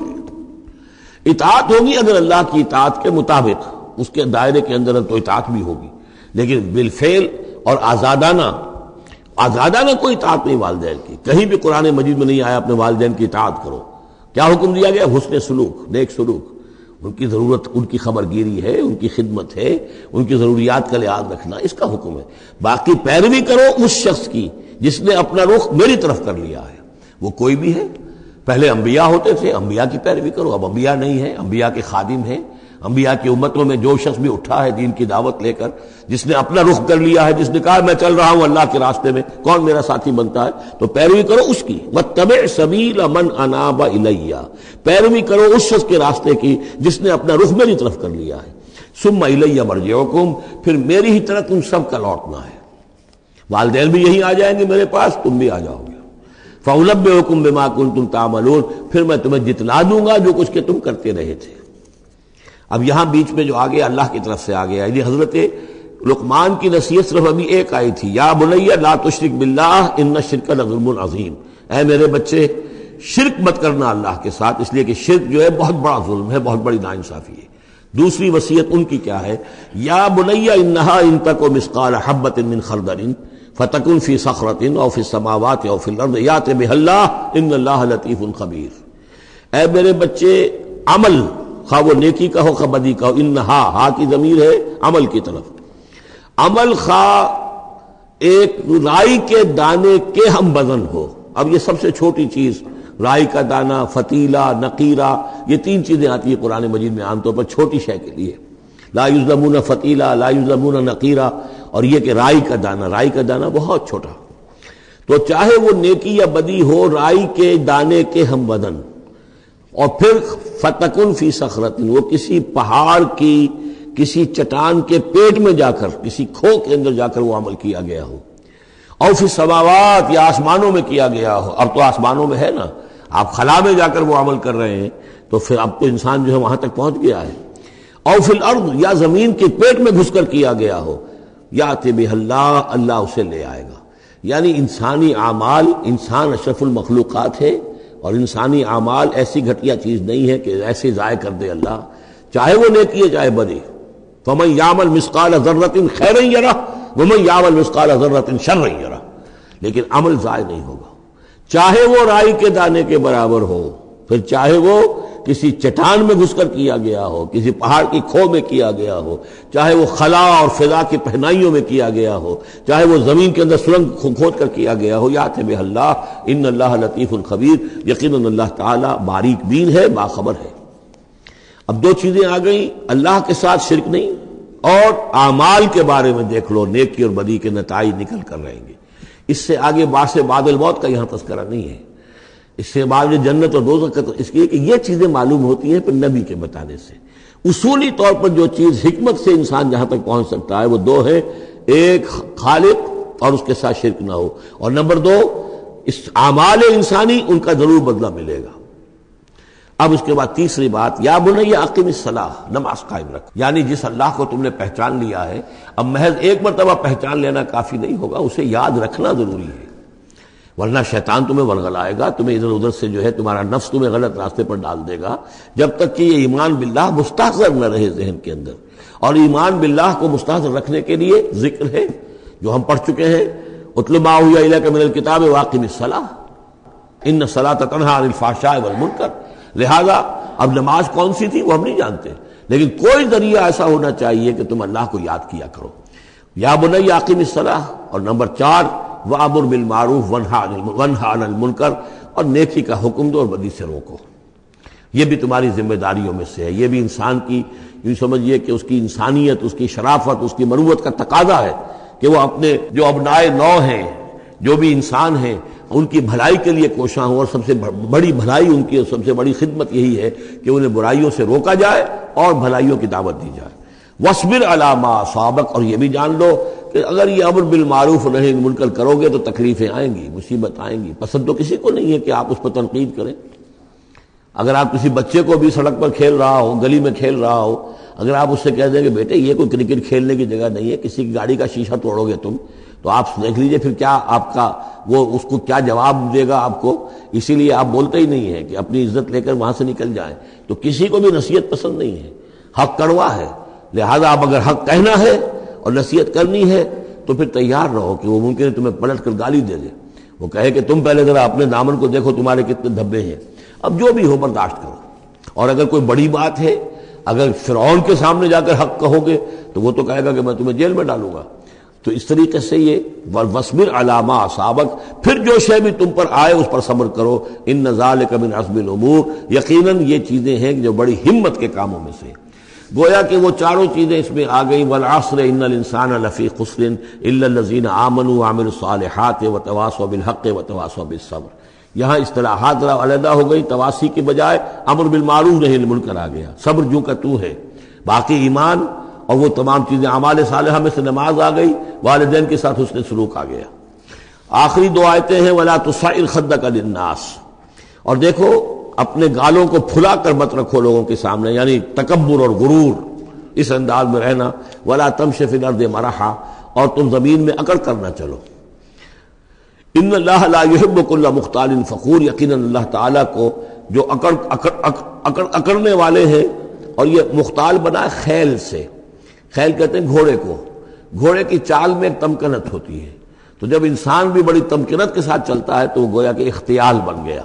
ہے۔ اطاعت ہوگی اگر اللہ کی اطاعت کے مطابق، اس کے دائرے کے اندر تو اطاعت بھی ہوگی، لیکن بالفعل اور آزادانہ آزادانہ کوئی اطاعت نہیں والدین کی۔ کہیں بھی قرآن مجید میں نہیں آیا اپنے والدین کی اطاعت کرو۔ کیا حکم دیا گیا؟ حسن سلوک، نیک سلوک، ان کی ضرورت، ان کی خبر گیری ہے، ان کی خدمت ہے، ان کی ضروریات کا لحاظ رکھنا، اس کا حکم ہے۔ باقی پیروی کرو اس شخص کی جس نے اپنا رخ میری طرف کر لیا ہے، وہ کوئی بھی ہے۔ پہلے انبیاء ہوتے تھے، انبیاء کی پیروی کرو، اب انبیاء نہیں ہیں، انبیاء کے خادم ہیں۔ انبیاء کی امتوں میں جو شخص بھی اٹھا ہے دین کی دعوت لے کر، جس نے اپنا رخ کر لیا ہے، جس نے کہا میں چل رہا ہوں اللہ کے راستے میں، کون میرا ساتھی بنتا ہے، تو پیروی کرو اس کی۔ وَاتَّبِعْ سَبِيلَ مَنْ أَنَابَ إِلَيَّ، پیروی کرو اس شخص کے راستے کی جس نے اپنا رخ میری طرف کر لیا ہے۔ ثُمَّ إِلَيَّ مَرْجِعُكُمْ، پھر میری ہی طرف تم سب کا لوٹنا ہے۔ والدین بھی یہیں آ جائیں گے میرے پاس، تم بھی آ جاؤ گے۔ فَأُنَبِّئُكُم بِمَا كُنتُمْ تَعْمَلُونَ، پھر میں تمہیں جتلا دوں گا جو کچھ کہ تم کرتے رہے تھے۔ اب یہاں بیچ میں جو آگے اللہ کی طرف سے آگے آئی، حضرت لقمان کی نصیحت صرف ابھی ایک آئی تھی، یا بنی لا تشرک باللہ ان الشرک لظلم عظیم، اے میرے بچے شرک مت کرنا اللہ کے ساتھ، اس لیے کہ شرک جو ہے بہت بڑا ظلم ہے، بہت بڑی ناانصافی ہے۔ دوسری وصیت ان کی کیا ہے؟ یا بنی انہا ان تک مثقال حبۃ من خردل فتکن فی صخرۃ او فی السماوات او فی الارض یأت بها اللہ ان اللہ لطیف خبیر، اے میرے بچے عمل، خواہ وہ نیکی کا ہو خواہ بدی کا ہو، انہا، ہا کی ضمیر ہے عمل کی طرف، عمل خواہ ایک رائی کے دانے کے ہم وزن ہو۔ اب یہ سب سے چھوٹی چیز، رائی کا دانہ، فتیلہ، نقیرہ، یہ تین چیزیں آتی ہیں قرآن مجید میں عام طور پر چھوٹی شے کے لیے، لا یظلمون فتیلہ، لا یظلمون نقیرہ، اور یہ کہ رائی کا دانہ، رائی کا دانہ بہت چھوٹا، تو چاہے وہ نیکی یا بدی ہو، رائی کے دانے کے ہم وزن، اور پھر فتکن فی صخرۃ، وہ کسی پہاڑ کی، کسی چٹان کے پیٹ میں جا کر، کسی کھو کے اندر جا کر وہ عمل کیا گیا ہو، اور فی السماوات، یا آسمانوں میں کیا گیا ہو۔ اب تو آسمانوں میں ہے نا، آپ خلا میں جا کر وہ عمل کر رہے ہیں، تو پھر اب تو انسان جو ہے وہاں تک پہنچ گیا ہے. اور فی الارض، یا زمین کے پیٹ میں گھس کر کیا گیا ہو، یاتی بہ اللہ، اللہ اسے لے آئے گا. یعنی انسانی اعمال، انسان اشرف المخلوقات ہے، اور انسانی اعمال ایسی گھٹیا چیز نہیں ہے کہ ایسے ضائع کر دے اللہ، چاہے وہ نیکی ہے چاہے بدی. فمن یعمل مثقال ذرۃ خیرا یرہ ومن یعمل مثقال ذرۃ شرا یرہ. لیکن عمل ضائع نہیں ہوگا، چاہے وہ رائی کے دانے کے برابر ہو، پھر چاہے وہ کسی چٹان میں گھس کر کیا گیا ہو، کسی پہاڑ کی کھو میں کیا گیا ہو، چاہے وہ خلا اور فضا کی پہنائیوں میں کیا گیا ہو، چاہے وہ زمین کے اندر سرنگ کھود کر کیا گیا ہو. یات بہ اللہ ان اللہ لطیف خبیر، یقیناً اللہ تعالیٰ باریک بین ہے، باخبر ہے. اب دو چیزیں آ گئیں، اللہ کے ساتھ شرک نہیں، اور اعمال کے بارے میں دیکھ لو نیکی اور بدی کے نتائج نکل کر رہیں گے. اس سے آگے باعث بعد الموت کا یہاں تذکرہ نہیں ہے. اس سے بعد جنت اور دوزخ کا اس لیے کہ یہ چیزیں معلوم ہوتی ہیں پھر نبی کے بتانے سے. اصولی طور پر جو چیز حکمت سے انسان جہاں تک پہنچ سکتا ہے وہ دو ہے، ایک خالق اور اس کے ساتھ شرک نہ ہو، اور نمبر دو اس اعمال انسانی ان کا ضرور بدلہ ملے گا. اب اس کے بعد تیسری بات، یا بنی اقم الصلاۃ، نماز قائم رکھ. یعنی جس اللہ کو تم نے پہچان لیا ہے، اب محض ایک مرتبہ پہچان لینا کافی نہیں ہوگا، اسے یاد رکھنا ضروری ہے، ورنہ شیطان تمہیں ورغلائے گا، تمہیں ادھر ادھر سے جو ہے تمہارا نفس تمہیں غلط راستے پر ڈال دے گا، جب تک کہ یہ ایمان باللہ مستحضر نہ رہے ذہن کے اندر. اور ایمان باللہ کو مستحضر رکھنے کے لیے ذکر ہے جو ہم پڑھ چکے ہیں، اتل ما اوحی الیک من الکتاب واقم الصلاۃ ان الصلاۃ تنہی عن الفحشاء والمنکر. لہذا اب نماز کون سی تھی وہ ہم نہیں جانتے، لیکن کوئی ذریعہ ایسا ہونا چاہیے کہ تم اللہ کو یاد کیا کرو. یا بنی اقم الصلاۃ، اور نمبر چار وَأَمُرْ بِالْمَعْرُوفِ وَانْهَ عَنِ الْمُنْكَرِ، اور نیکی کا حکم دو اور بدی سے روکو. یہ بھی تمہاری ذمہ داریوں میں سے ہے. یہ بھی انسان کی، یوں سمجھیے کہ اس کی انسانیت، اس کی شرافت، اس کی مروت کا تقاضا ہے کہ وہ اپنے جو ابنائے نو ہیں، جو بھی انسان ہیں، ان کی بھلائی کے لیے کوشاں ہوں. اور سب سے بڑی بھلائی ان کی، سب سے بڑی خدمت یہی ہے کہ انہیں برائیوں سے روکا جائے اور بھلائیوں کی دعوت دی جائے. وَاصْبِرْ عَلَىٰ مَا أَصَابَكَ، اور یہ بھی جان لو کہ اگر یہ امر بالمعروف و نہی عن المنکر کرو گے تو تکلیفیں آئیں گی، مصیبت آئیں گی. پسند تو کسی کو نہیں ہے کہ آپ اس پر تنقید کریں. اگر آپ کسی بچے کو بھی سڑک پر کھیل رہا ہو، گلی میں کھیل رہا ہو، اگر آپ اس سے کہہ دیں کہ بیٹے یہ کوئی کرکٹ کھیلنے کی جگہ نہیں ہے، کسی کی گاڑی کا شیشہ توڑو گے تم، تو آپ دیکھ لیجئے پھر کیا آپ کا وہ اس کو کیا جواب دے گا آپ کو. اسی لیے آپ بولتے ہی نہیں ہیں کہ اپنی عزت لے کر وہاں سے نکل جائیں. تو کسی کو بھی نصیحت پسند نہیں ہے، حق کڑوا ہے. لہذا آپ اگر حق کہنا ہے اور نصیحت کرنی ہے تو پھر تیار رہو کہ وہ ممکن ہے تمہیں پلٹ کر گالی دے دے، وہ کہے کہ تم پہلے ذرا اپنے دامن کو دیکھو تمہارے کتنے دھبے ہیں. اب جو بھی ہو برداشت کرو. اور اگر کوئی بڑی بات ہے، اگر فرعون کے سامنے جا کر حق کہو گے تو وہ تو کہے گا کہ میں تمہیں جیل میں ڈالوں گا. تو اس طریقے سے یہ وَاصْبِرْ عَلَىٰ مَا أَصَابَكَ، پھر جو شے بھی تم پر آئے اس پر صبر کرو. إِنَّ ذَلِكَ مِنْ عَزْمِ الْأُمُورِ، یقیناً یہ چیزیں ہیں جو بڑی ہمت کے کاموں میں سے. گویا کہ وہ چاروں چیزیں اس میں آ گئیں. وَالْعَصْرِ إِنَّ الْإِنسَانَ لَفِي خُسْرٍ إِلَّا الَّذِينَ آمَنُوا وَعَمِلُوا الصَّالِحَاتِ وَتَوَاصَوْا بِالْحَقِّ وَتَوَاصَوْا بِالصَّبْرِ. یہاں اصطلاحات ذرا علیحدہ ہو گئی، تواسی کے بجائے امر بالمعروف نہی عن المنکر آ گیا. صبر جو کا تو ہے، باقی ایمان اور وہ تمام چیزیں اعمال صالحہ میں سے نماز آ گئی، والدین کے ساتھ حسن سلوک آ گیا. آخری دو آیتیں ہیں وَلَا تُصَعِّرْ خَدَّكَ لِلنَّاسِ، اور دیکھو اپنے گالوں کو پھلا کر مت رکھو لوگوں کے سامنے، یعنی تکبر اور غرور اس انداز میں رہنا. وَلَا تَمْشِ فِي الْأَرْضِ مَرَحًا، اور تم زمین میں اکڑ کر نہ چلو. ان اللہ لا يحب كل مختال فخور، یقیناً اللہ تعالیٰ کو جو اکڑ اکڑ اکڑ اکڑنے والے ہیں. اور یہ مختال بنا ہے خیل سے، خیل کہتے ہیں گھوڑے کو. گھوڑے کی چال میں ایک تمکنت ہوتی ہے، تو جب انسان بھی بڑی تمکنت کے ساتھ چلتا ہے تو وہ گویا کہ اختیال بن گیا.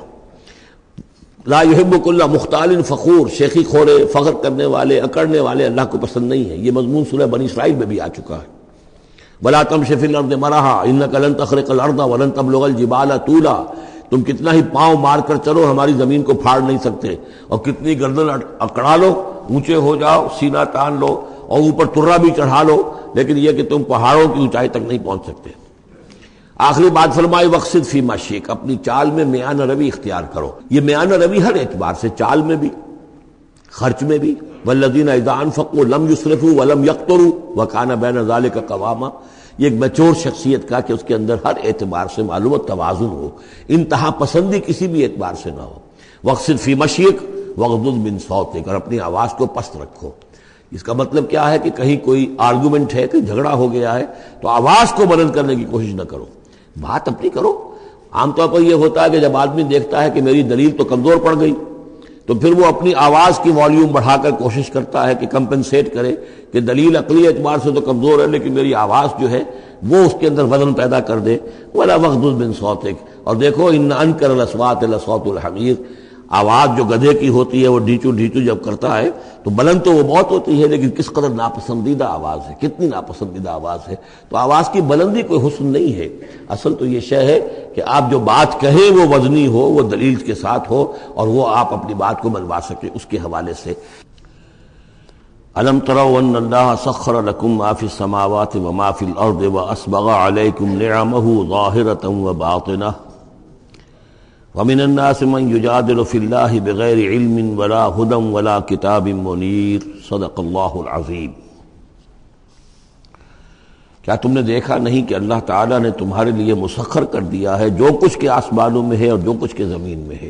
لا يحب كل مختال فخور، شیخی خورے، فخر کرنے والے، اکڑنے والے اللہ کو پسند نہیں ہے. یہ مضمون سورہ بنی اسرائیل میں بھی آ چکا ہے. وَلَا تَمْشِ فِي الْأَرْضِ مَرَحًا إِنَّكَ لَن تَخْرِقَ الْأَرْضَ وَلَن تَبْلُغَ الْجِبَالَ طُولًا، تم کتنا ہی پاؤں مار کر چلو ہماری زمین کو پھاڑ نہیں سکتے، اور کتنی گردن اکڑا لو، اونچے ہو جاؤ، سینہ تان لو اور اوپر ترا بھی چڑھا لو، لیکن یہ کہ تم پہاڑوں کی اونچائی تک نہیں پہنچ سکتے. آخری بات فرمائی وَاقْصِدْ فِي مَشْيِكَ، اپنی چال میں میانہ روی اختیار کرو. یہ میانہ روی ہر اعتبار سے، چال میں بھی، خرچ میں بھی. وَالَّذِينَ إِذَا أَنفَقُوا لَمْ يُسْرِفُوا وَلَمْ يَقْتُرُوا وَكَانَ بَيْنَ ذَلِكَ قَوَامًا. یہ ایک میچور شخصیت کا کہ اس کے اندر ہر اعتبار سے معلوم توازن ہو، انتہا پسندی کسی بھی اعتبار سے نہ ہو. وَاقْصِدْ فِي مَشْيِكَ، وغضض من صوتک، اور اپنی آواز کو پست رکھو۔ اس کا مطلب کیا ہے کہ کہیں کوئی آرگومنٹ ہے کہ جھگڑا ہو گیا ہے تو آواز کو بلند کرنے کی کوشش نہ کرو، بات اپنی کرو۔ عام طور پر یہ ہوتا ہے کہ جب آدمی دیکھتا ہے کہ میری دلیل تو کمزور پڑ گئی تو پھر وہ اپنی آواز کی والیوم بڑھا کر کوشش کرتا ہے کہ کمپنسیٹ کرے کہ دلیل عقلی اعتبار سے تو کمزور ہے لیکن میری آواز جو ہے وہ اس کے اندر وزن پیدا کر دے۔ وَلَا وَغْضُضْ مِنْ صَوْتِكَ، اور دیکھو إِنَّ أَنْكَرَ الْأَصْوَاتِ لَصَوْتُ الْحَمِيرِ، آواز جو گدھے کی ہوتی ہے وہ ڈھیچو ڈھیچو جب کرتا ہے تو بلند تو وہ بہت ہوتی ہے لیکن کس قدر ناپسندیدہ آواز ہے، کتنی ناپسندیدہ آواز ہے۔ تو آواز کی بلندی کوئی حسن نہیں ہے، اصل تو یہ شے ہے کہ آپ جو بات کہیں وہ وزنی ہو، وہ دلیل کے ساتھ ہو، اور وہ آپ اپنی بات کو منوا سکیں اس کے حوالے سے۔ أَلَمْ تَرَوْا أَنَّ اللَّهَ سَخَّرَ لَكُم مَّا فِي السَّمَاوَاتِ وَمَا فِي الْأَرْضِ وَأَسْبَغَ عَلَيْكُمْ نِعَمَهُ ظَاهِرَةً وَبَاطِنَةً وَمِنَ النَّاسِ مَن يُجَادِلُ فِي اللَّهِ بِغَيْرِ عِلْمٍ وَلَا هُدًى وَلَا كِتَابٍ مُنِيرٍ صدق اللہ العظیم۔ کیا تم نے دیکھا نہیں کہ اللہ تعالیٰ نے تمہارے لیے مسخر کر دیا ہے جو کچھ کے آسمانوں میں ہے اور جو کچھ کے زمین میں ہے،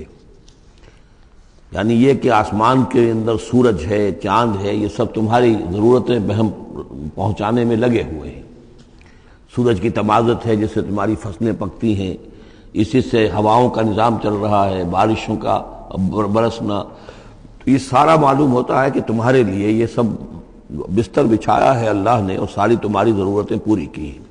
یعنی یہ کہ آسمان کے اندر سورج ہے، چاند ہے، یہ سب تمہاری ضرورتیں بہم پہنچانے میں لگے ہوئے ہیں۔ سورج کی تمازت ہے جس سے تمہاری فصلیں پکتی ہیں، اسی سے ہواؤں کا نظام چل رہا ہے، بارشوں کا برسنا، تو یہ سارا معلوم ہوتا ہے کہ تمہارے لیے یہ سب بستر بچھایا ہے اللہ نے اور ساری تمہاری ضرورتیں پوری کی ہیں۔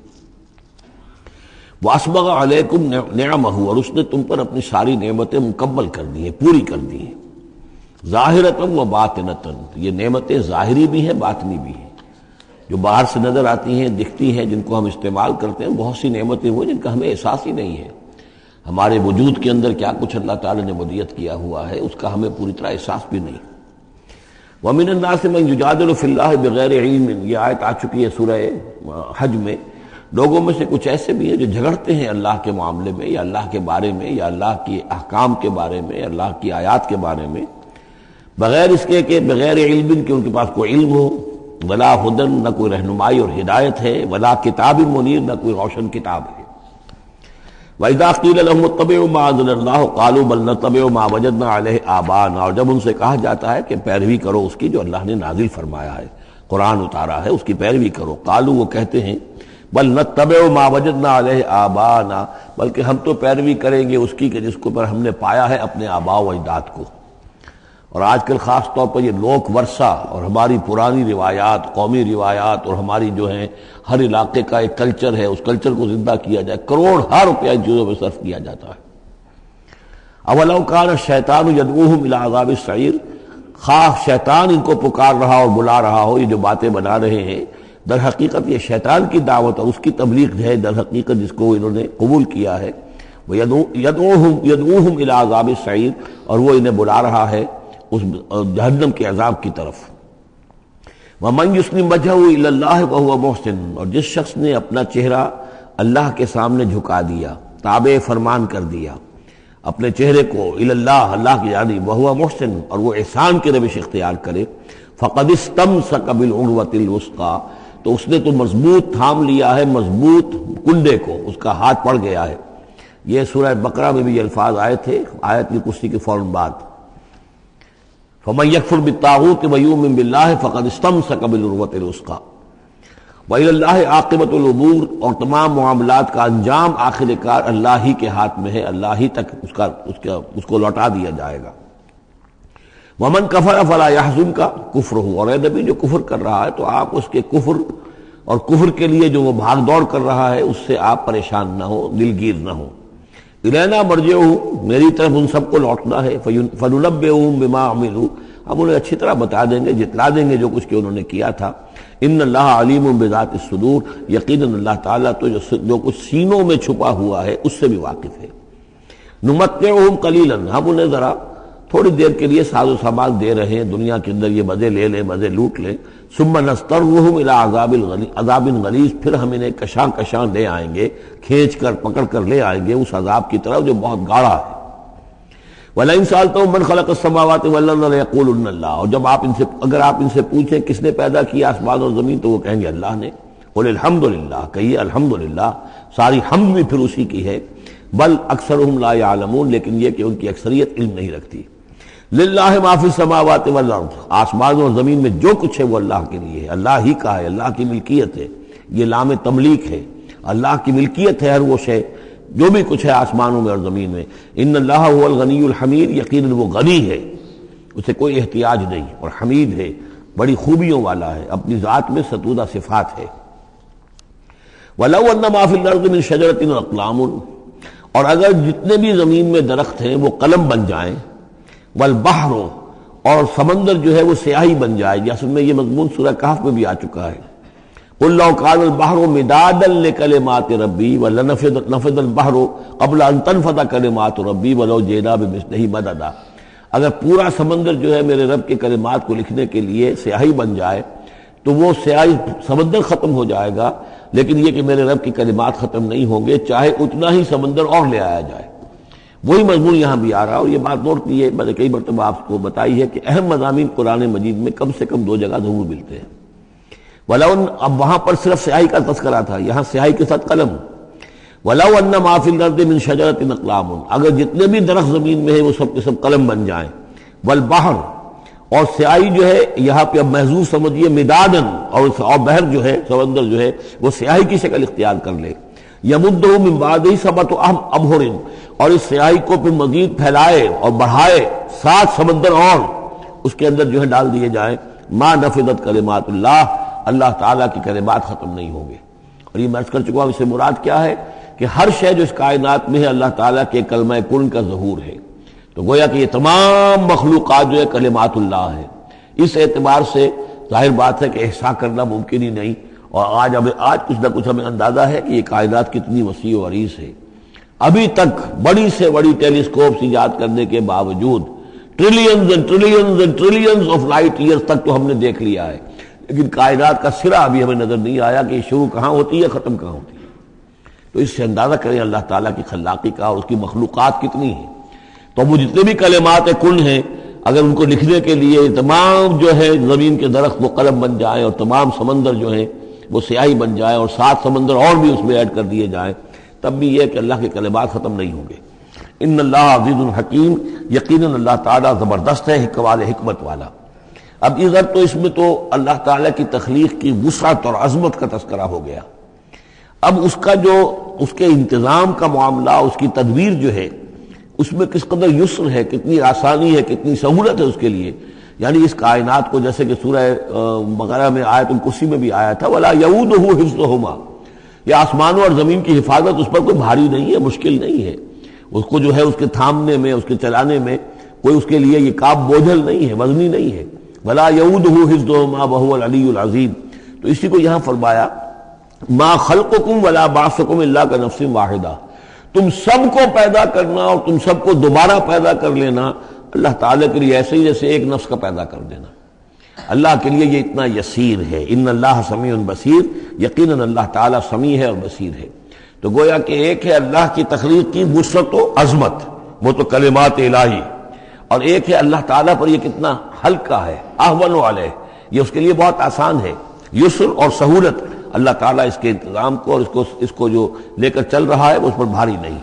وَأَسْبَغَ عَلَيْكُمْ نِعَمَهُ، اور اس نے تم پر اپنی ساری نعمتیں مکمل کر دی ہیں، پوری کر دی ہیں۔ ظاہرۃً و باطنۃً، یہ نعمتیں ظاہری بھی ہیں باطنی بھی ہیں، جو باہر سے نظر آتی ہیں، دکھتی ہیں، جن کو ہم استعمال کرتے ہیں۔ بہت سی نعمتیں وہ جن کا ہمیں احساس ہی نہیں ہے، ہمارے وجود کے اندر کیا کچھ اللہ تعالیٰ نے ودیت کیا ہوا ہے اس کا ہمیں پوری طرح احساس بھی نہیں۔ وَمِنَ النَّاسِ مَن يُجَادِلُ فِي اللَّهِ بِغَيْرِ عِلْمٍ، یہ آیت آ چکی ہے سورہ حج میں۔ لوگوں میں سے کچھ ایسے بھی ہیں جو جھگڑتے ہیں اللہ کے معاملے میں یا اللہ کے بارے میں یا اللہ کے احکام کے بارے میں، اللہ کی آیات کے بارے میں، بغیر اس کے کہ بغیر علم کہ ان کے پاس کوئی علم ہو، ولا ہدن، نہ کوئی رہنمائی اور ہدایت ہے، ولا کتاب منیر، نہ کوئی روشن کتاب ہے۔ وَإِذَا قِيلَ لَهُمُ اتَّبِعُوا مَا أَنزَلَ اللَّهُ قَالُوا بَلْ نَتَّبِعُ مَا وَجَدْنَا عَلَيْهِ آبَاءَنَا، اور جب ان سے کہا جاتا ہے کہ پیروی کرو اس کی جو اللہ نے نازل فرمایا ہے، قرآن اتارا ہے، اس کی پیروی کرو، قالوا، وہ کہتے ہیں، بل نتبع ما وجدنا علیہ آباءنا، بلکہ ہم تو پیروی کریں گے اس کی کہ جس کو پر ہم نے پایا ہے اپنے آباء و اجداد کو۔ اور آج کل خاص طور پر یہ لوک ورثہ اور ہماری پرانی روایات، قومی روایات اور ہماری جو ہیں ہر علاقے کا ایک کلچر ہے، اس کلچر کو زندہ کیا جائے، کروڑ ہر روپیہ ان چیزوں میں صرف کیا جاتا ہے۔ اولو کان الشیطان یدعوہم الی عذاب السعیر، خواہ شیطان ان کو پکار رہا اور بلا رہا ہو، یہ جو باتیں بنا رہے ہیں در حقیقت یہ شیطان کی دعوت اور اس کی تبلیغ ہے در حقیقت جس کو انہوں نے قبول کیا ہے۔ یدعوہم یدعوہم الی عذاب السعیر، اور وہ انہیں بلا رہا ہے اس جہنم کے عذاب کی طرف۔ وَمَن يُسْلِمْ وَجْهَهُ إِلَى اللَّهِ وَهُوَ مُحْسِنٌ، اور جس شخص نے اپنا چہرہ اللہ کے سامنے جھکا دیا، تابع فرمان کر دیا اپنے چہرے کو إِلَى اللَّهِ، اللہ کی جانب، وَهُوَ مُحْسِنٌ، اور وہ احسان کی روش اختیار کرے، فَقَدِ اسْتَمْسَكَ بِالْعُرْوَةِ الْوُثْقَىٰ، تو اس نے تو مضبوط تھام لیا ہے مضبوط کنڈے کو، اس کا ہاتھ پڑ گیا ہے۔ یہ سورہ بقرہ میں بھی یہ الفاظ آئے تھے آیت الکرسی کے فوراً بعد۔ فَمَن يَكْفُرْ بِالطَّاغُوتِ وَيُؤْمِن بِاللَّهِ فَقَدِ اسْتَمْسَكَ بِالْعُرْوَةِ الْوُثْقَىٰ وَإِلَى اللَّهِ عَاقِبَةُ الْأُمُورِ، اور تمام معاملات کا انجام آخر کار اللہ ہی کے ہاتھ میں ہے، اللہ ہی تک اس کا اس کا اس کو لوٹا دیا جائے گا۔ وَمَن كَفَرَ فَلَا يَحْزُنكَ كُفْرُهُ، اور اے نبی جو کفر کر رہا ہے تو آپ اس کے کفر اور کفر کے لیے جو وہ بھاگ دوڑ کر رہا ہے اس سے آپ پریشان نہ ہو، دلگیر نہ ہو۔ الینا مرجعہم، میری طرف ان سب کو لوٹنا ہے، فننبئہم بما عملوا، ہم انہیں اچھی طرح بتا دیں گے، جتلا دیں گے جو کچھ کہ انہوں نے کیا تھا۔ ان اللہ علیم بذات الصدور، یقیناً اللہ تعالیٰ تو جو کچھ سینوں میں چھپا ہوا ہے اس سے بھی واقف ہے۔ نمتعہم قلیلا، ہم انہیں ذرا تھوڑی دیر کے لیے ساز و سامان دے رہے ہیں، دنیا کے اندر یہ مزے لے لیں، مزے لوٹ لیں۔ ثم نضطرہم الی عذاب عذاب غلیظ، پھر ہم انہیں کشاں کشاں لے آئیں گے، کھینچ کر پکڑ کر لے آئیں گے اس عذاب کی طرف جو بہت گاڑا ہے۔ وَلَئِن سَأَلْتَهُم مَّن خَلَقَ السَّمَاوَاتِ وَالْأَرْضَ لَيَقُولُنَّ اللَّهُ، اور جب آپ ان سے اگر آپ ان سے پوچھیں کس نے پیدا کیا آسمان اور زمین تو وہ کہیں گے اللہ نے۔ قُلِ الْحَمْدُ لِلَّهِ، کہیے الحمدللہ، ساری حمد بھی پھر اسی کی ہے۔ بل اکثرہم لا یعلمون، لیکن یہ کہ ان کی اکثریت علم نہیں رکھتی۔ للہ ما فی السماوات والارض، آسمان اور زمین میں جو کچھ ہے وہ اللہ کے لیے ہے، اللہ ہی کا ہے، اللہ کی ملکیت ہے، یہ لام تملیک ہے، اللہ کی ملکیت ہے ہر وہ شے جو بھی کچھ ہے آسمانوں میں اور زمین میں۔ ان اللہ هو الغنی الحمید، یقیناً وہ غنی ہے، اسے کوئی احتیاج نہیں، اور حمید ہے، بڑی خوبیوں والا ہے، اپنی ذات میں ستودہ صفات ہے۔ وَلَوْ أَنَّ مَا فِي الْأَرْضِ مِنْ شَجَرَةٍ أَقْلَامٌ، اور اگر جتنے بھی زمین میں درخت ہیں وہ قلم بن جائیں، والبحر، اور سمندر جو ہے وہ سیاہی بن جائے، جیسے میں یہ مضمون سورہ کہف میں بھی آ چکا ہے۔ قُلْ لَوْ كَانَ الْبَحْرُ مِدَادًا لِكَلِمَاتِ رَبِّي وَلَنَفِدَ الْبَحْرُ قَبْلَ أَن تَنفَدَ كَلِمَاتُ رَبِّي وَلَوْ جِئْنَا بِمِثْلِهِ مَدَدًا، اگر پورا سمندر جو ہے میرے رب کے کلمات کو لکھنے کے لیے سیاہی بن جائے تو وہ سیاہی سمندر ختم ہو جائے گا، لیکن یہ کہ میرے رب کی کلمات ختم نہیں ہوں گے، چاہے اتنا ہی سمندر اور لے آیا جائے۔ وہی مضمون یہاں بھی آ رہا، اور یہ بات نوٹ کی ہے، میں نے کئی مرتبہ آپ کو بتائی ہے کہ اہم مضامین قرآن مجید میں کم سے کم دو جگہ ضرور ملتے ہیں۔ وَلَوْ، اب وہاں پر صرف سیاہی کا تذکرہ تھا، یہاں سیاہی کے ساتھ قلم۔ وَلَوْ أَنَّ مَا فِي الْأَرْضِ مِنْ شَجَرَةٍ أَقْلَامٌ، اگر جتنے بھی درخت زمین میں ہیں وہ سب کے سب قلم بن جائیں۔ والبحر، اور سیاہی جو ہے یہاں پہ اب محظوظ سمجھیے مدادن، اور بحر جو ہے سمندر جو ہے وہ سیاہی کی شکل اختیار کر لے۔ یمدہ من بعدہ سبعۃ ابحر، اور اس سیاہی کو پھر مزید پھیلائے اور بڑھائے، سات سمندر اور اس کے اندر جو ہے ڈال دیے جائیں۔ ما نفدت کلمات اللہ، اللہ تعالیٰ کی کلمات ختم نہیں ہوں گے۔ اور یہ میں عرض کر چکا ہوں، اس سے مراد کیا ہے کہ ہر شے جو اس کائنات میں ہے اللہ تعالیٰ کے کلمہ کن کا ظہور ہے، تو گویا کہ یہ تمام مخلوقات جو ہے کلمات اللہ ہے۔ اس اعتبار سے ظاہر بات ہے کہ احصاء کرنا ممکن ہی نہیں، اور آج ہمیں آج کچھ نہ کچھ ہمیں اندازہ ہے کہ یہ کائنات کتنی وسیع و عریض ہے۔ ابھی تک بڑی سے بڑی ٹیلیسکوپس ایجاد کرنے کے باوجود trillions and trillions and trillions of light years تک تو ہم نے دیکھ لیا ہے، لیکن کائنات کا سرا ابھی ہمیں نظر نہیں آیا کہ یہ شروع کہاں ہوتی ہے، ختم کہاں ہوتی ہے۔ تو اس سے اندازہ کریں اللہ تعالیٰ کی خلاقی کا اور اس کی مخلوقات کتنی ہیں۔ تو وہ جتنے بھی کلمات کن ہیں، اگر ان کو لکھنے کے لیے تمام جو ہے زمین کے درخت وہ قلم بن جائیں، اور تمام سمندر جو ہیں وہ سیاہی بن جائیں، اور سات سمندر اور بھی اس میں ایڈ کر دیے جائیں، تب بھی یہ کہ اللہ کے کلمات ختم نہیں ہوں گے۔ ان اللہ عزیز الحکیم، یقیناً اللہ تعالیٰ زبردست ہے، حکمت حکمت والا۔ اب ادھر تو اس میں تو اللہ تعالیٰ کی تخلیق کی وسعت اور عظمت کا تذکرہ ہو گیا۔ اب اس کا جو اس کے انتظام کا معاملہ، اس کی تدبیر جو ہے، اس میں کس قدر یسر ہے، کتنی آسانی ہے، کتنی سہولت ہے اس کے لیے۔ یعنی اس کائنات کو، جیسے کہ سورہ بقرہ میں آیت الکرسی میں بھی آیا تھا، وَلَا يَئُودُهُ حِفْظُهُمَا، یہ آسمانوں اور زمین کی حفاظت اس پر کوئی بھاری نہیں ہے، مشکل نہیں ہے، اس کو جو ہے اس کے تھامنے میں، اس کے چلانے میں کوئی اس کے لیے یہ کام بوجھل نہیں ہے، وزنی نہیں ہے۔ وَلَا يَئُودُهُ حِفْظُهُمَا وَهُوَ الْعَلِيُّ الْعَظِيمُ، تو اسی کو یہاں فرمایا ما خلقکم ولا بعثکم الا کنفس واحدہ، تم سب کو پیدا کرنا اور تم سب کو دوبارہ پیدا کر لینا اللہ تعالیٰ کے لیے ایسے ہی جیسے ایک نفس کا پیدا کر دینا، اللہ کے لیے یہ اتنا یسیر ہے۔ ان اللہ سمیع بصیر، یقیناً اللہ تعالیٰ سمیع ہے اور بصیر ہے۔ تو گویا کہ ایک ہے اللہ کی تخلیق کی وسعت و عظمت، وہ تو کلمات الہی، اور ایک ہے اللہ تعالیٰ پر یہ کتنا ہلکا ہے، اہون علیہ، یہ اس کے لیے بہت آسان ہے، یسر اور سہولت اللہ تعالیٰ اس کے انتظام کو اور اس کو اس کو جو لے کر چل رہا ہے وہ اس پر بھاری نہیں۔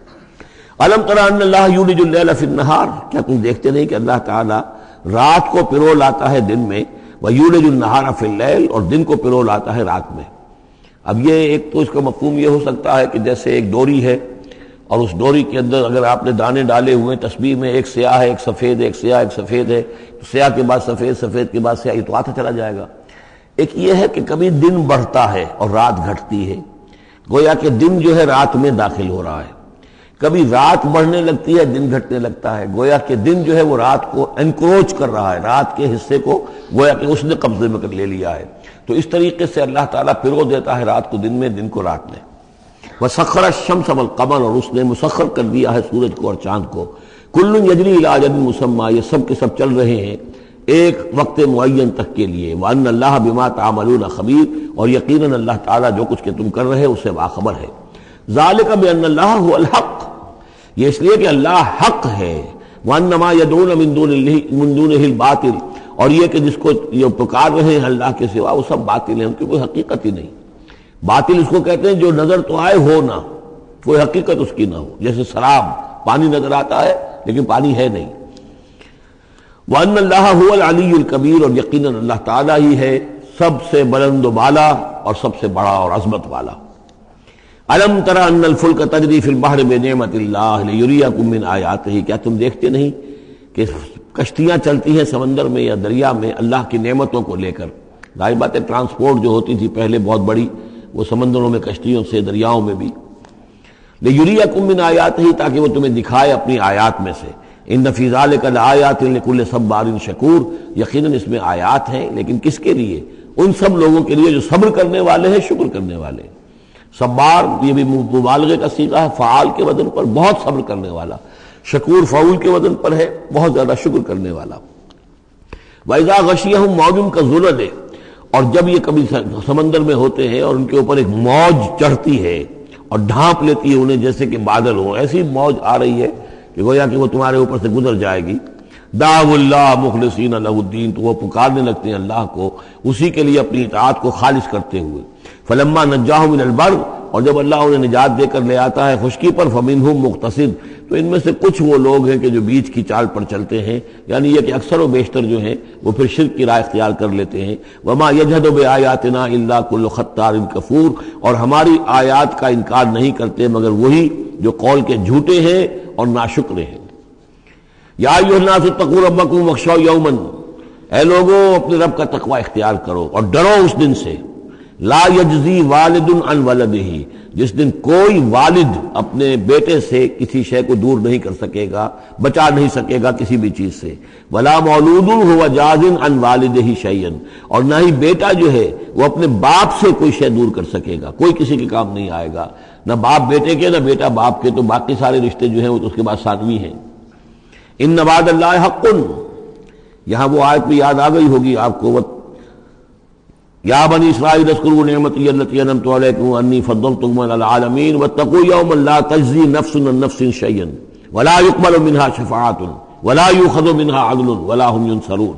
الم تر ان اللہ یولج اللیل فی النہار، کیا تم دیکھتے نہیں کہ اللہ تعالیٰ رات کو پرو لاتا ہے دن میں، ویولج النہار فی اللیل، اور دن کو پرو لاتا ہے رات میں۔ اب یہ ایک تو اس کا مفہوم یہ ہو سکتا ہے کہ جیسے ایک ڈوری ہے، اور اس ڈوری کے اندر اگر آپ نے دانے ڈالے ہوئے ہیں، تسبیح میں ایک سیاہ ہے ایک سفید ہے، ایک سیاہ ایک سفید ہے، تو سیاہ کے بعد سفید، سفید کے بعد سیاہ، یہ تو آتا چلا جائے گا۔ ایک یہ ہے کہ کبھی دن بڑھتا ہے اور رات گھٹتی ہے، گویا کہ دن جو ہے رات میں داخل ہو رہا ہے، کبھی رات بڑھنے لگتی ہے دن گھٹنے لگتا ہے، گویا کہ دن جو ہے وہ رات کو انکروچ کر رہا ہے، رات کے حصے کو گویا کہ اس نے قبضے میں کر لے لیا ہے۔ تو اس طریقے سے اللہ تعالیٰ پرو دیتا ہے رات کو دن میں، دن کو رات میں۔ وَسَخَّرَ الشَّمْسَ وَالْقَمَرَ، اور اس نے مسخر کر دیا ہے سورج کو اور چاند کو، كُلٌّ يَجْرِي إِلَىٰ أَجَلٍ مُّسَمًّى، یہ سب کے سب چل رہے ہیں ایک وقت معین تک کے لیے۔ وَأَنَّ اللَّهَ بِمَا تَعْمَلُونَ خَبِيرٌ، اور یقیناً اللہ تعالیٰ جو کچھ کہ تم کر رہے اس سے باخبر ہے۔ ذَلِكَ بِأَنَّ اللَّهَ هُوَ الْحَقُّ، یہ اس لیے کہ اللہ حق ہے۔ وَأَنَّ مَا يَدْعُونَ مِن دُونِهِ الْبَاطِلُ، اور یہ کہ جس کو یہ پکار رہے ہیں اللہ کے سوا وہ سب باطل ہیں، ان کی کوئی حقیقت ہی نہیں۔ باطل اس کو کہتے ہیں جو نظر تو آئے ہو نہ، کوئی حقیقت اس کی نہ ہو، جیسے سراب، پانی نظر آتا ہے لیکن پانی ہے نہیں۔ وَأَنَّ اللَّهَ هُوَ الْعَلِيُّ الْكَبِيرُ، اور یقیناً اللہ تعالیٰ ہی ہے سب سے بلند و بالا اور سب سے بڑا اور عظمت والا۔ أَلَمْ تَرَ أَنَّ الْفُلْكَ تَجْرِي فِي الْبَحْرِ بِنِعْمَتِ اللَّهِ لِيُرِيَكُم مِّنْ آيَاتِهِ، کیا تم دیکھتے نہیں کہ کشتیاں چلتی ہیں سمندر میں یا دریا میں اللہ کی نعمتوں کو لے کر؟ ظاہر بات ہے ٹرانسپورٹ جو ہوتی تھی پہلے بہت بڑی، وہ سمندروں میں کشتیوں سے، دریاؤں میں بھی۔ لِيُرِيَكُم مِّنْ آيَاتِهِ، تاکہ وہ تمہیں دکھائے اپنی آیات میں سے۔ ان فی ذلک لآیات لکل صبار شکور، یقیناً اس میں آیات ہیں، لیکن کس کے لیے؟ ان سب لوگوں کے لیے جو صبر کرنے والے ہیں، شکر کرنے والے ہیں۔ صبار یہ بھی مبالغے کا صیغہ ہے، فعال کے وزن پر، بہت صبر کرنے والا۔ شکور فعول کے وزن پر ہے، بہت زیادہ شکر کرنے والا۔ وَإِذَا غَشِيَهُم مَّوْجٌ كَالظُّلَلِ، اور جب یہ کبھی سمندر میں ہوتے ہیں اور ان کے اوپر ایک موج چڑھتی ہے اور ڈھانپ لیتی ہے انہیں جیسے کہ بادل ہوں، ایسی موج آ رہی ہے کہ گویا کہ وہ تمہارے اوپر سے گزر جائے گی۔ دعوا اللہ مخلصین لہ الدین، تو وہ پکارنے لگتے ہیں اللہ کو اسی کے لیے اپنی اطاعت کو خالص کرتے ہوئے۔ فلما نجاہم من البر، اور جب اللہ انہیں نجات دے کر لے آتا ہے خشکی پر، فمنہم مقتصد، تو ان میں سے کچھ وہ لوگ ہیں کہ جو بیچ کی چال پر چلتے ہیں، یعنی یہ کہ اکثر و بیشتر جو ہیں وہ پھر شرک کی راہ اختیار کر لیتے ہیں۔ وما یجحد بآیاتنا الا کل ختار کفور، اور ہماری آیات کا انکار نہیں کرتے مگر وہی جو قول کے جھوٹے ہیں اور ناشکرے ہیں۔ یا ایھا الناس اتقوا ربکم واخشوا یوما، اے لوگوں اپنے رب کا تقوی اختیار کرو اور ڈرو اس دن سے، لا یجزی والد عن ولدہ، جس دن کوئی والد اپنے بیٹے سے کسی شے کو دور نہیں کر سکے گا، بچا نہیں سکے گا کسی بھی چیز سے، ولا مولود هو جاز عن والدہ شیئا، اور نہ ہی بیٹا جو ہے وہ اپنے باپ سے کوئی شے دور کر سکے گا، کوئی کسی کے کام نہیں آئے گا، نہ باپ بیٹے کے نہ بیٹا باپ کے، تو باقی سارے رشتے جو ہیں وہ تو اس کے بعد ثانوی ہیں۔ ان وعد اللہ حق، یہاں وہ آیت بھی یاد آ گئی ہوگی آپ کو، یا بنی اسرائیل اذکروا نعمتی التی انعمت علیکم انی فضلتکم علی العالمین واتقوا یوما لا تجزی نفس عن نفس شیئا ولا یقبل منها شفاعۃ ولا یؤخذ منها عدل ولا هم ينصرون۔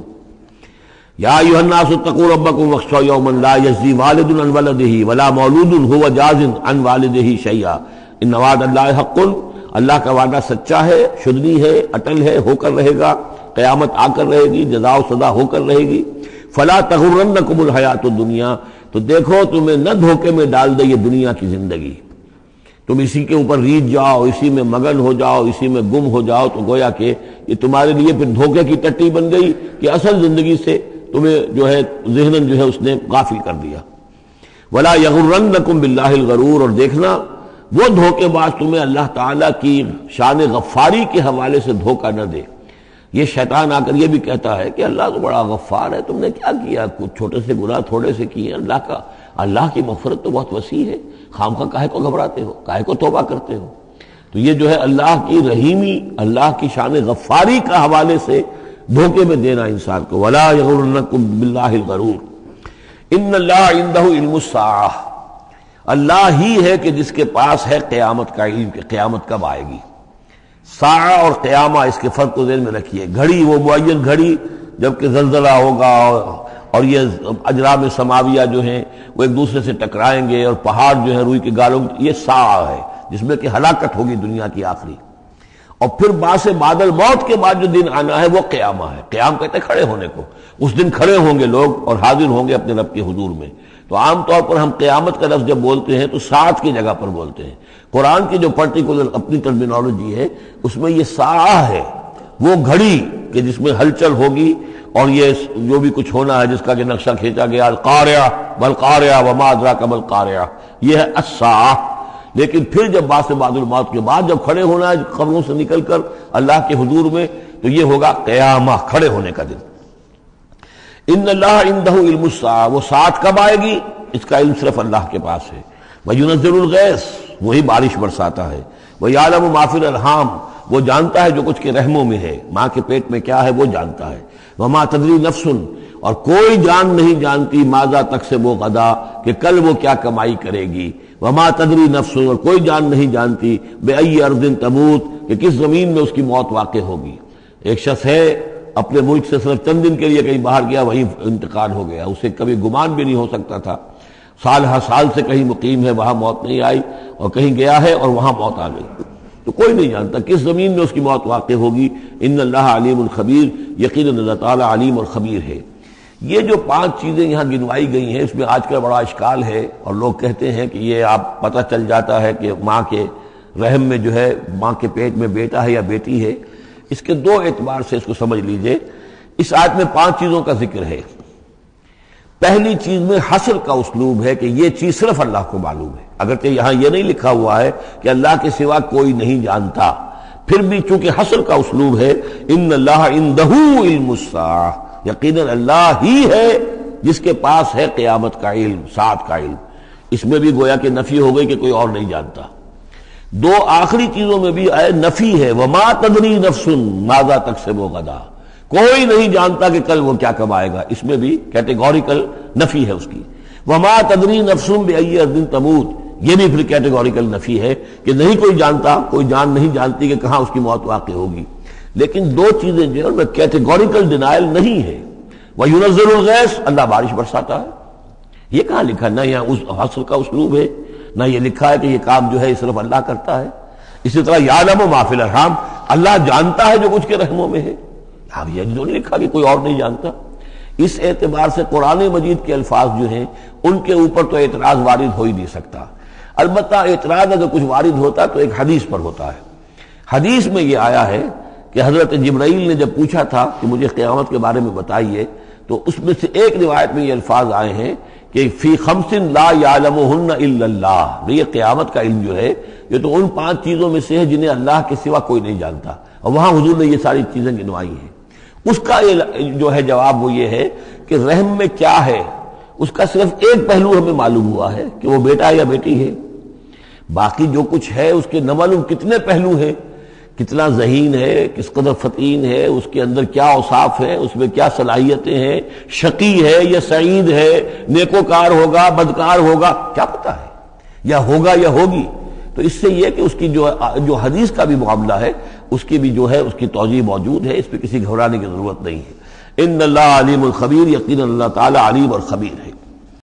یا ایھا الناس اتقوا ربکم واخشوا یوما لا یجزی والد عن ولدہ ولا مولود هو جاز عن والدہ شیئا ان وعد اللہ حق، اللہ کا وعدہ سچا ہے، شدنی ہے، اٹل ہے، ہو کر رہے گا، قیامت آ کر رہے گی، جزا و سزا ہو کر رہے گی۔ فلا تغرنکم الحیات الدنیا، تو دیکھو تمہیں نہ دھوکے میں ڈال دے یہ دنیا کی زندگی، تم اسی کے اوپر ریجھ جاؤ، اسی میں مگن ہو جاؤ، اسی میں گم ہو جاؤ، تو گویا کہ یہ تمہارے لیے پھر دھوکے کی ٹٹی بن گئی کہ اصل زندگی سے تمہیں جو ہے ذہناً جو ہے اس نے غافل کر دیا۔ ولا یغرنکم باللہ الغرور، اور دیکھنا وہ دھوکے باز تمہیں اللہ تعالیٰ کی شان غفاری کے حوالے سے دھوکہ نہ دے۔ یہ شیطان آ کر یہ بھی کہتا ہے کہ اللہ تو بڑا غفار ہے، تم نے کیا کیا، کچھ چھوٹے سے گناہ تھوڑے سے کیے، اللہ کا اللہ کی مغفرت تو بہت وسیع ہے، خام خواہ کاہے کو گھبراتے ہو، کاہے کو توبہ کرتے ہو۔ تو یہ جو ہے اللہ کی رحیمی، اللہ کی شان غفاری کا حوالے سے دھوکے میں دینا انسان کو۔ ولا یغرنکم باللہ الغرور ان اللہ عندہ علم الساعہ، اللہ ہی ہے کہ جس کے پاس ہے قیامت کا علم کہ قیامت کب آئے گی۔ ساعہ اور قیامہ، اس کے فرق کو ذہن میں رکھیے۔ گھڑی وہ معین گھڑی جب کہ زلزلہ ہوگا اور یہ اجرام سماویہ جو ہیں وہ ایک دوسرے سے ٹکرائیں گے اور پہاڑ جو ہے روئی کے گالوں، یہ ساعہ ہے جس میں کہ ہلاکت ہوگی دنیا کی آخری۔ اور پھر باس بادل موت کے بعد جو دن آنا ہے وہ قیامہ ہے۔ قیام کہتے ہیں کھڑے ہونے کو، اس دن کھڑے ہوں گے لوگ اور حاضر ہوں گے اپنے رب کے حضور میں۔ تو عام طور پر ہم قیامت کا لفظ جب بولتے ہیں تو ساعت کی جگہ پر بولتے ہیں۔ قرآن کی جو پرٹیکولر اپنی ٹرمینالوجی ہے اس میں یہ ساعہ ہے، وہ گھڑی کہ جس میں ہلچل ہوگی اور یہ جو بھی کچھ ہونا ہے جس کا کہ نقشہ کھینچا گیا، القاریہ والقاریہ وما ادراک ما القاریہ، یہ ہے الساعہ۔ لیکن پھر جب باس بعد الموت کے بعد جب کھڑے ہونا ہے قبروں سے نکل کر اللہ کے حضور میں، تو یہ ہوگا قیامہ، کھڑے ہونے کا دن۔ ان اللہ عندہ علم الساعہ، وہ ساعت کب آئے گی اس کا علم صرف اللہ کے پاس ہے۔ وینزل الغیث، وہی بارش برساتا ہے۔ ویعلم ما فی الارحام، وہ جانتا ہے جو کچھ کے رحموں میں ہے، ماں کے پیٹ میں کیا ہے وہ جانتا ہے۔ وما تدری نفس، اور کوئی جان نہیں جانتی ماذا تکسب غدا، کہ کل وہ کیا کمائی کرے گی۔ وما تدری نفس، اور کوئی جان نہیں جانتی بأی ارض تموت، کہ کس زمین میں اس کی موت واقع ہوگی۔ ایک شخص ہے اپنے ملک سے صرف چند دن کے لیے کہیں باہر گیا، وہیں انتقال ہو گیا، اسے کبھی گمان بھی نہیں ہو سکتا تھا، سال ہر سال سے کہیں مقیم ہے وہاں موت نہیں آئی، اور کہیں گیا ہے اور وہاں موت آ گئی۔ تو کوئی نہیں جانتا کس زمین میں اس کی موت واقع ہوگی. ان اللہ علیم خبیر، یقیناً اللہ تعالیٰ علیم اور خبیر ہے. یہ جو پانچ چیزیں یہاں گنوائی گئی ہیں اس میں آج کل بڑا اشکال ہے، اور لوگ کہتے ہیں کہ یہ آپ پتہ چل جاتا ہے کہ ماں کے رحم میں جو ہے، ماں کے پیٹ میں بیٹا ہے یا بیٹی ہے. اس کے دو اعتبار سے اس کو سمجھ لیجئے. اس آیت میں پانچ چیزوں کا ذکر ہے. پہلی چیز میں حصر کا اسلوب ہے کہ یہ چیز صرف اللہ کو معلوم ہے، اگرچہ یہاں یہ نہیں لکھا ہوا ہے کہ اللہ کے سوا کوئی نہیں جانتا، پھر بھی چونکہ حصر کا اسلوب ہے. ان اللہ عندہ علم الساعہ، یقیناً اللہ ہی ہے جس کے پاس ہے قیامت کا علم، ساعت کا علم. اس میں بھی گویا کہ نفی ہو گئی کہ کوئی اور نہیں جانتا. دو آخری چیزوں میں بھی آئے نفی ہے، وما تدری نفس ماذا تکسب غدا، کوئی نہیں جانتا کہ کل وہ کیا کمائے گا. اس میں بھی کیٹیگوریکل نفی ہے اس کی. وما تدری نفس بأی ارض تموت، یہ بھی پھر کیٹیگوریکل نفی ہے کہ نہیں کوئی جانتا، کوئی جان نہیں جانتی کہ کہاں اس کی موت واقع ہوگی. لیکن دو چیزیں جو ہے کیٹیگوریکل ڈینائل نہیں ہے. وَيُنَزِّلُ الْغَيْثَ، اللہ بارش برساتا ہے. یہ کہاں لکھا؟ نہ یہاں اس حصر کا اسلوب ہے، نہ یہ لکھا ہے کہ یہ کام جو ہے صرف اللہ کرتا ہے. اسی طرح یعلم ما فی الارحام، اللہ جانتا ہے جو کچھ کے رحموں میں ہے. اب یہ جو نہیں لکھا کہ کوئی اور نہیں جانتا. اس اعتبار سے قرآن مجید کے الفاظ جو ہیں ان کے اوپر تو اعتراض وارد ہو ہی نہیں سکتا. البتہ اعتراض اگر کچھ وارد ہوتا تو ایک حدیث پر ہوتا ہے. حدیث میں یہ آیا ہے کہ حضرت جبرائیل نے جب پوچھا تھا کہ مجھے قیامت کے بارے میں بتائیے، تو اس میں سے ایک روایت میں یہ الفاظ آئے ہیں کہ فی خمس لا یعلمہن الا اللہ، یہ قیامت کا علم جو ہے یہ تو ان پانچ چیزوں میں سے ہے جنہیں اللہ کے سوا کوئی نہیں جانتا. اور وہاں حضور نے یہ ساری چیزیں گنوائی ہیں. اس کا جو ہے جواب وہ یہ ہے کہ رحم میں کیا ہے اس کا صرف ایک پہلو ہمیں معلوم ہوا ہے کہ وہ بیٹا یا بیٹی ہے. باقی جو کچھ ہے اس کے نہ معلوم کتنے پہلو ہیں، کتنا ذہین ہے، کس قدر فطین ہے، اس کے اندر کیا اوصاف ہے، اس میں کیا صلاحیتیں ہیں، شقی ہے یا سعید ہے، نیکوکار ہوگا بدکار ہوگا، کیا پتہ ہے، یا ہوگا یا ہوگی. تو اس سے یہ کہ اس کی جو جو حدیث کا بھی معاملہ ہے اس کی بھی جو ہے اس کی توضیح موجود ہے، اس پہ کسی گھبرانے کی ضرورت نہیں ہے. ان اللہ علیم الخبیر، یقیناً اللہ تعالی علیم اور خبیر ہے.